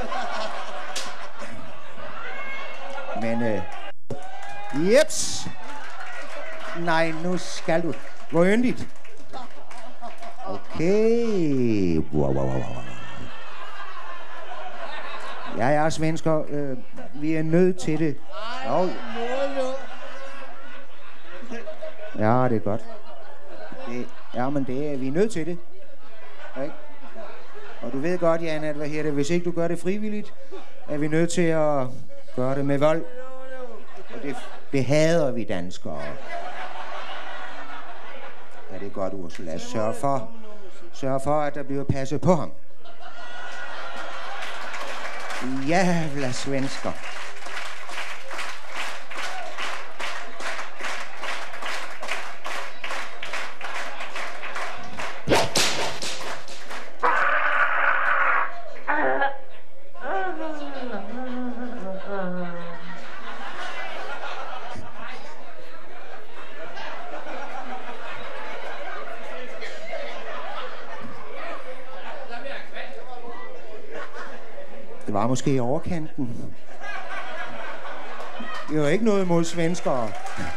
S1: Men, øh... jeps! Nej, nu skal du. Hvor yndigt. Okay. Wow, wow, wow, wow. Jeg er svensker. Øh, vi er nødt til det. Jo. Ja, det er godt. Det, ja, men det er, vi er nødt til det. Ikke? Og du ved godt, Jan, at hvad her det, hvis ikke du gør det frivilligt, er vi nødt til at gøre det med vold. Og det, det hader vi danskere. Ja, det er godt, Ursula. Sørg for, sørg for, at der bliver passet på ham. Jævla svensker. Det var måske i overkanten. Det var ikke noget mod svenskere.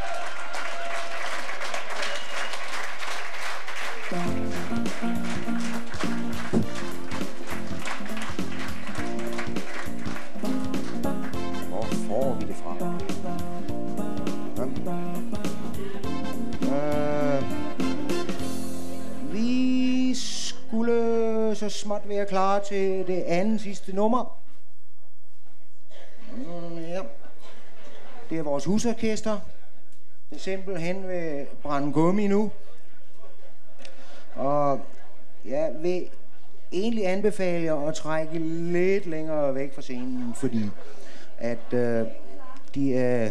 S1: Hvor får vi det fra? Øh, vi skulle så småt være klar til det andet sidste nummer. Ja. Det er vores husorkester. Det er simpelthen ved brænde gummi nu. Og jeg vil egentlig anbefale jer at trække lidt længere væk fra scenen, fordi at øh, de er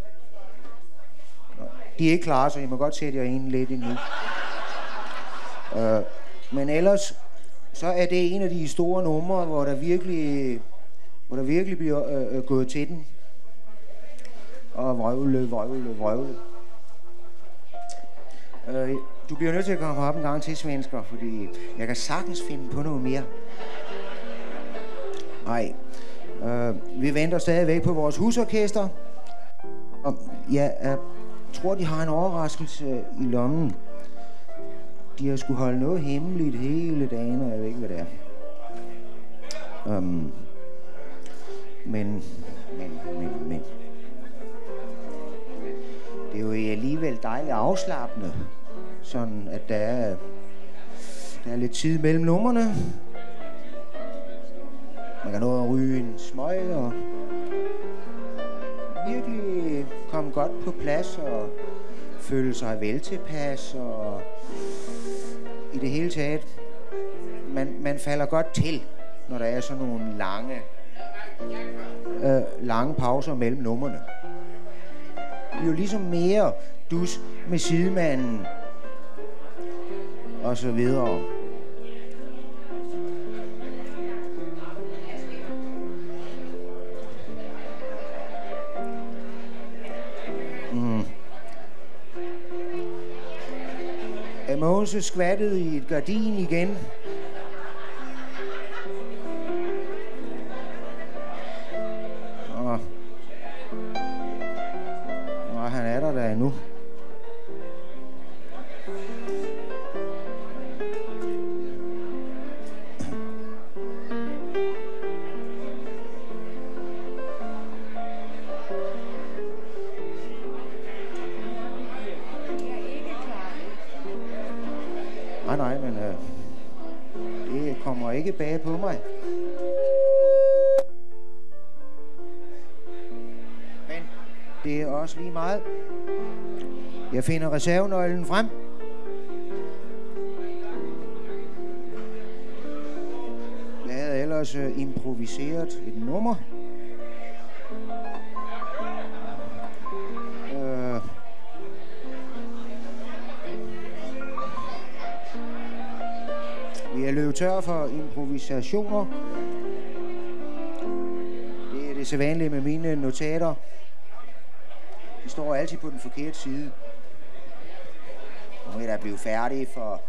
S1: de er ikke klar, så I må godt sætte jer ind lidt endnu. Øh, men ellers så er det en af de store numre, hvor der virkelig hvor der virkelig bliver øh, gået til den. Og vrøvle, vrøvle, vrøvle. Øh, du bliver nødt til at komme op en gang til, svensker, fordi jeg kan sagtens finde på noget mere. Nej. Øh, vi venter stadigvæk på vores husorkester. Og ja, jeg tror, de har en overraskelse i lommen. De har skulle holde noget hemmeligt hele dagen, og jeg ved ikke, hvad det er. Um, men, men, men, men. Det er jo alligevel dejligt afslappende, sådan at der er, der er lidt tid mellem numrene. Man kan nå at ryge en smøg og virkelig komme godt på plads og føle sig vel tilpas og i det hele taget. Man, man falder godt til, når der er sådan nogle lange, øh, lange pauser mellem numrene. Det er jo ligesom mere dus med sidemanden og så videre. Mm. Er Mogens skvattet i et gardin igen? Åh. Nå, han er der da endnu. kommer ikke bag på mig. Men det er også lige meget. Jeg finder reservenøglen frem. Jeg havde ellers uh, improviseret et nummer. Uh, vi er løbet tør for improvisationer. Det er det sædvanlige med mine notater. De står altid på den forkerte side. Nu er der blevet færdig for...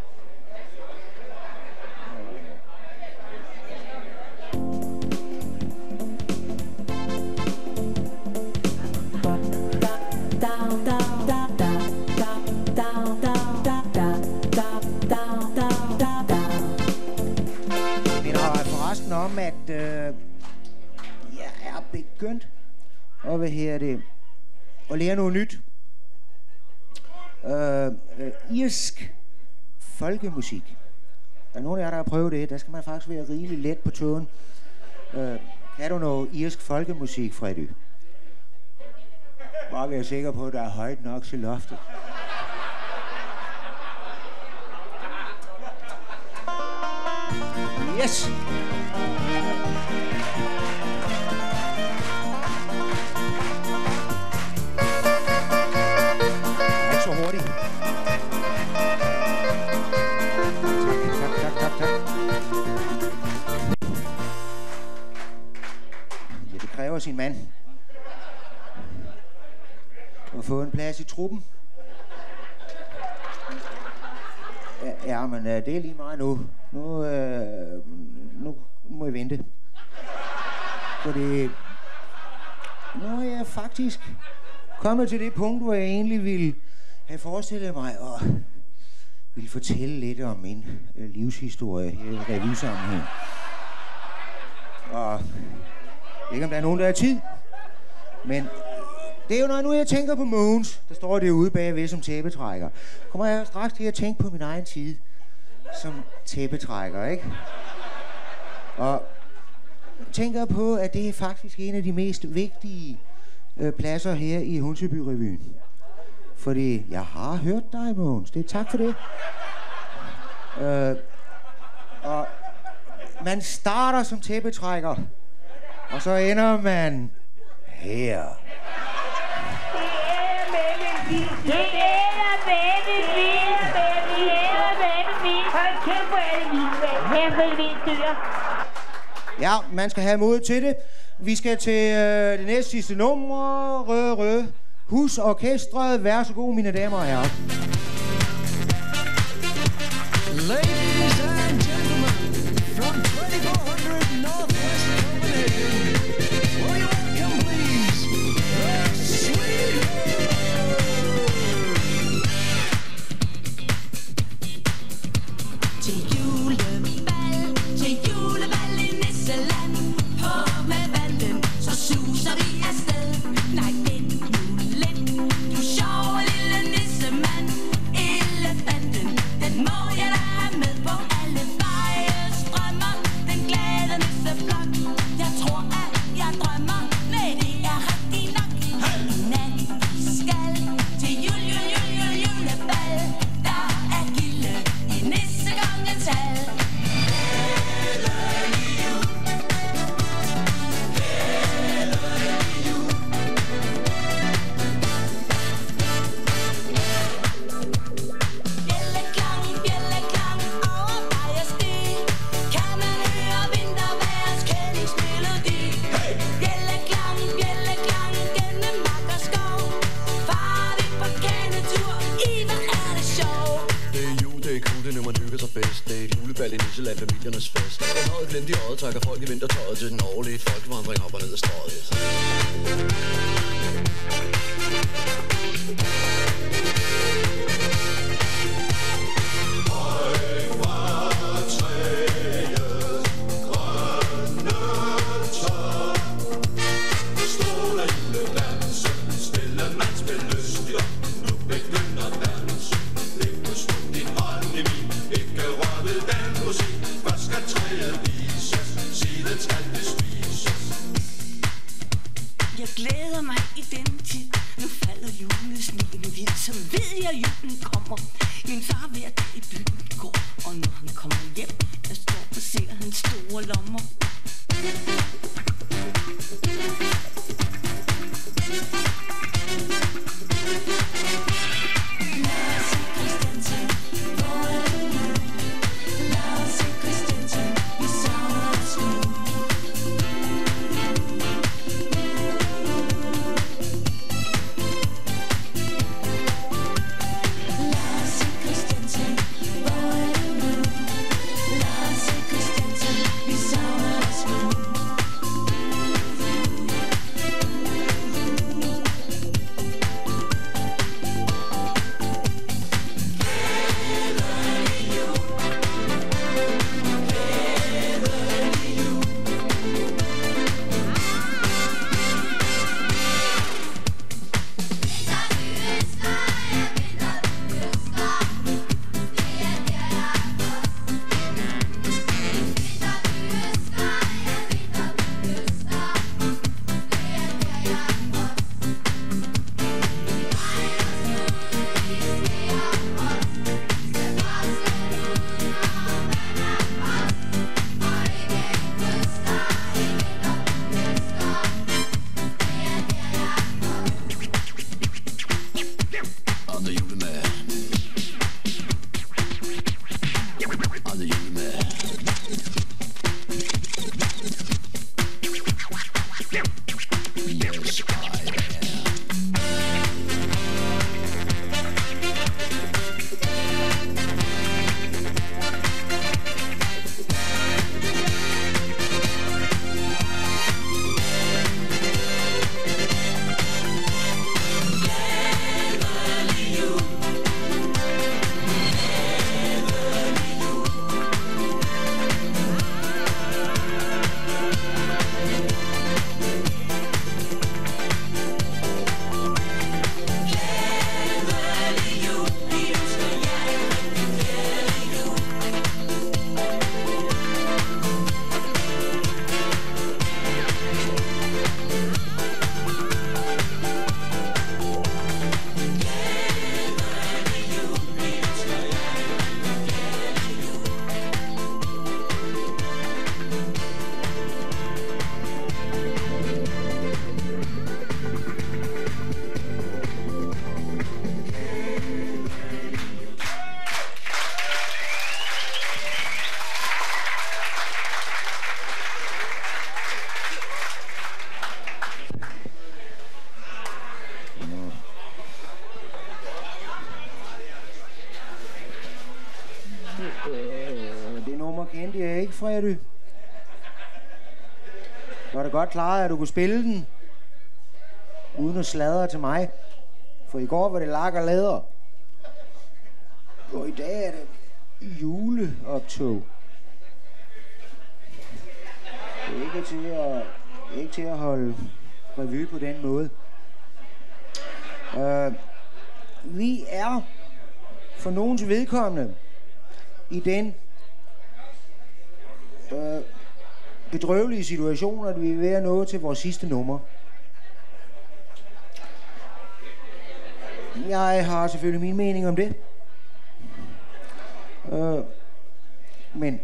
S1: om, at øh, jeg er begyndt at, hvad her det, at lære noget nyt. Øh, øh, irsk folkemusik. Der er nogen af jer, der har prøvet det. Der skal man faktisk være rigelig let på tåen. Øh, kan du noget irsk folkemusik, Freddy? Bare være sikker på, at der er højt nok til loftet. Yes! Ikke så hurtigt. Tak, tak, tak, tak, tak. Ja, det kræver sin mand at få en plads i truppen. Ja, ja, men uh, det er lige meget nu. Nu, uh, nu må jeg vente. Fordi nu er jeg faktisk kommet til det punkt, hvor jeg egentlig ville have forestillet mig at ville fortælle lidt om min uh, livshistorie her i revysammenhæng. Og jeg ved ikke, om der er nogen, der har tid. Men det er jo noget, nu jeg tænker på Mogens, der står derude bagved som tæppetrækker. Kommer jeg straks til at tænke på min egen tid som tæppetrækker, ikke? Og tænker på, at det er faktisk en af de mest vigtige øh, pladser her i Hunseby-revyen. Fordi jeg har hørt dig, Mogens. Det er tak for det. Øh, og man starter som tæppetrækker, og så ender man her.
S12: Det er baby fint, baby. Det er baby fint. Hold kæft, hvor er det vildt, baby. Her vil vi dyr.
S1: Ja, man skal have mod til det. Vi skal til øh, det næste sidste nummer. Røde, røde. Husorkestret. Vær så god, mine damer og herrer.
S13: Ladies and gentlemen, from twenty-four hundred Northwest Copenhagen, will you welcome, please, the Sweetheart.
S14: Til julebal, til julebal i Nisseland. På med banden, så suser vi afsted. Nej, den julen, du sjove lille nissemand. Elefanten, den må jeg da have med på alle veje. Strømmer, den glade nisseflok. Jeg tror, at jeg drømmer, men det er rigtig nok. I nat, vi skal til jul, jul, jul, jul, julebal. Der er gilde i nissekongens hal. Bjelleklang, bjelleklang over Bajersti. Kan man høre vintervejrets kællingsmelodi? Bjelleklang, bjelleklang gennem mark og skov. Farer vi på kanetur, i hvor er det sjov.
S13: Det er jul, det er cool, det er nu man hygger sig bedst. Det er et julebal i Nisseland, familiernes fest. Og når et glemt i øjet, takker folk i vintertøjet til den årlige folkevandring op og ned ad strøget.
S15: Først
S14: kommer hjem. Jeg står og ser hans store lommer.
S1: kendte jeg ikke, Freddy. Var det godt klaret, at du kunne spille den, uden at sladre til mig? For i går var det lak og læder. Og i dag er det juleoptog. Det er ikke til at, ikke til at holde revy på den måde. Uh, vi er for nogens vedkommende i den uh, bedrøvelige situation, at vi er ved at nå til vores sidste nummer. Jeg har selvfølgelig min mening om det. Uh, men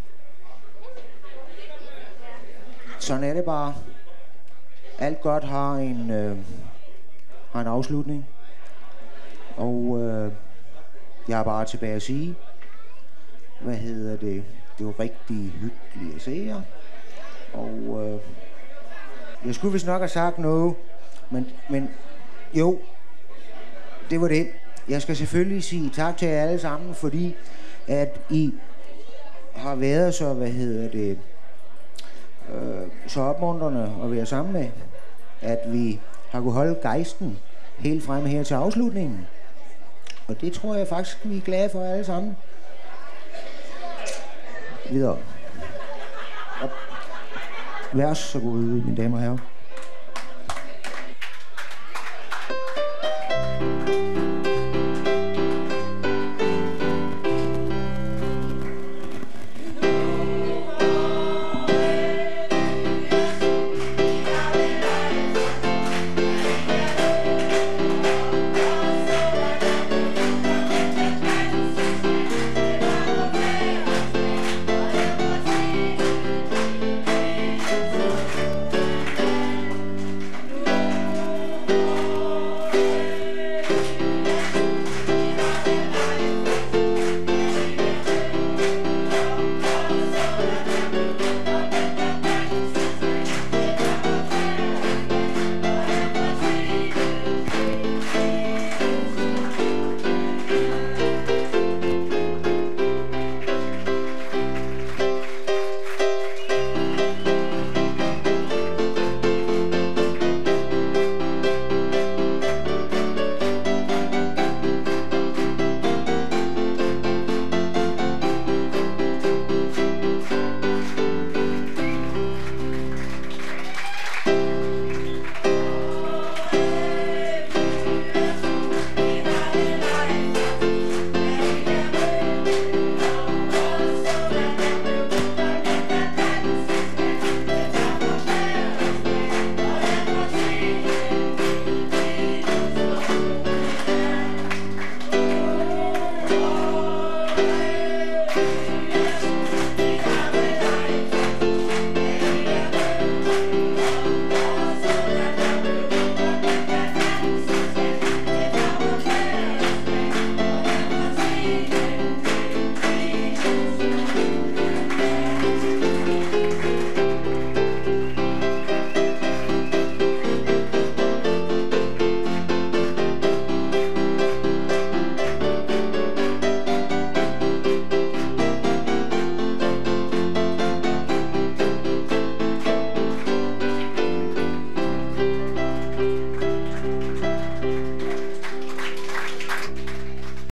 S1: sådan er det bare. Alt godt har en, øh, har en afslutning. Og øh, jeg er bare tilbage at sige, hvad hedder det? Det var rigtig hyggeligt at se jer. Og øh, jeg skulle vist nok have sagt noget, men, men jo, det var det. Jeg skal selvfølgelig sige tak til jer alle sammen, fordi at I har været så, hvad hedder det, øh, så opmuntrende at være sammen med, at vi har kunne holde gejsten helt frem her til afslutningen. Og det tror jeg faktisk, vi er glade for alle sammen. Videre. Vær så god, mine damer og herrer.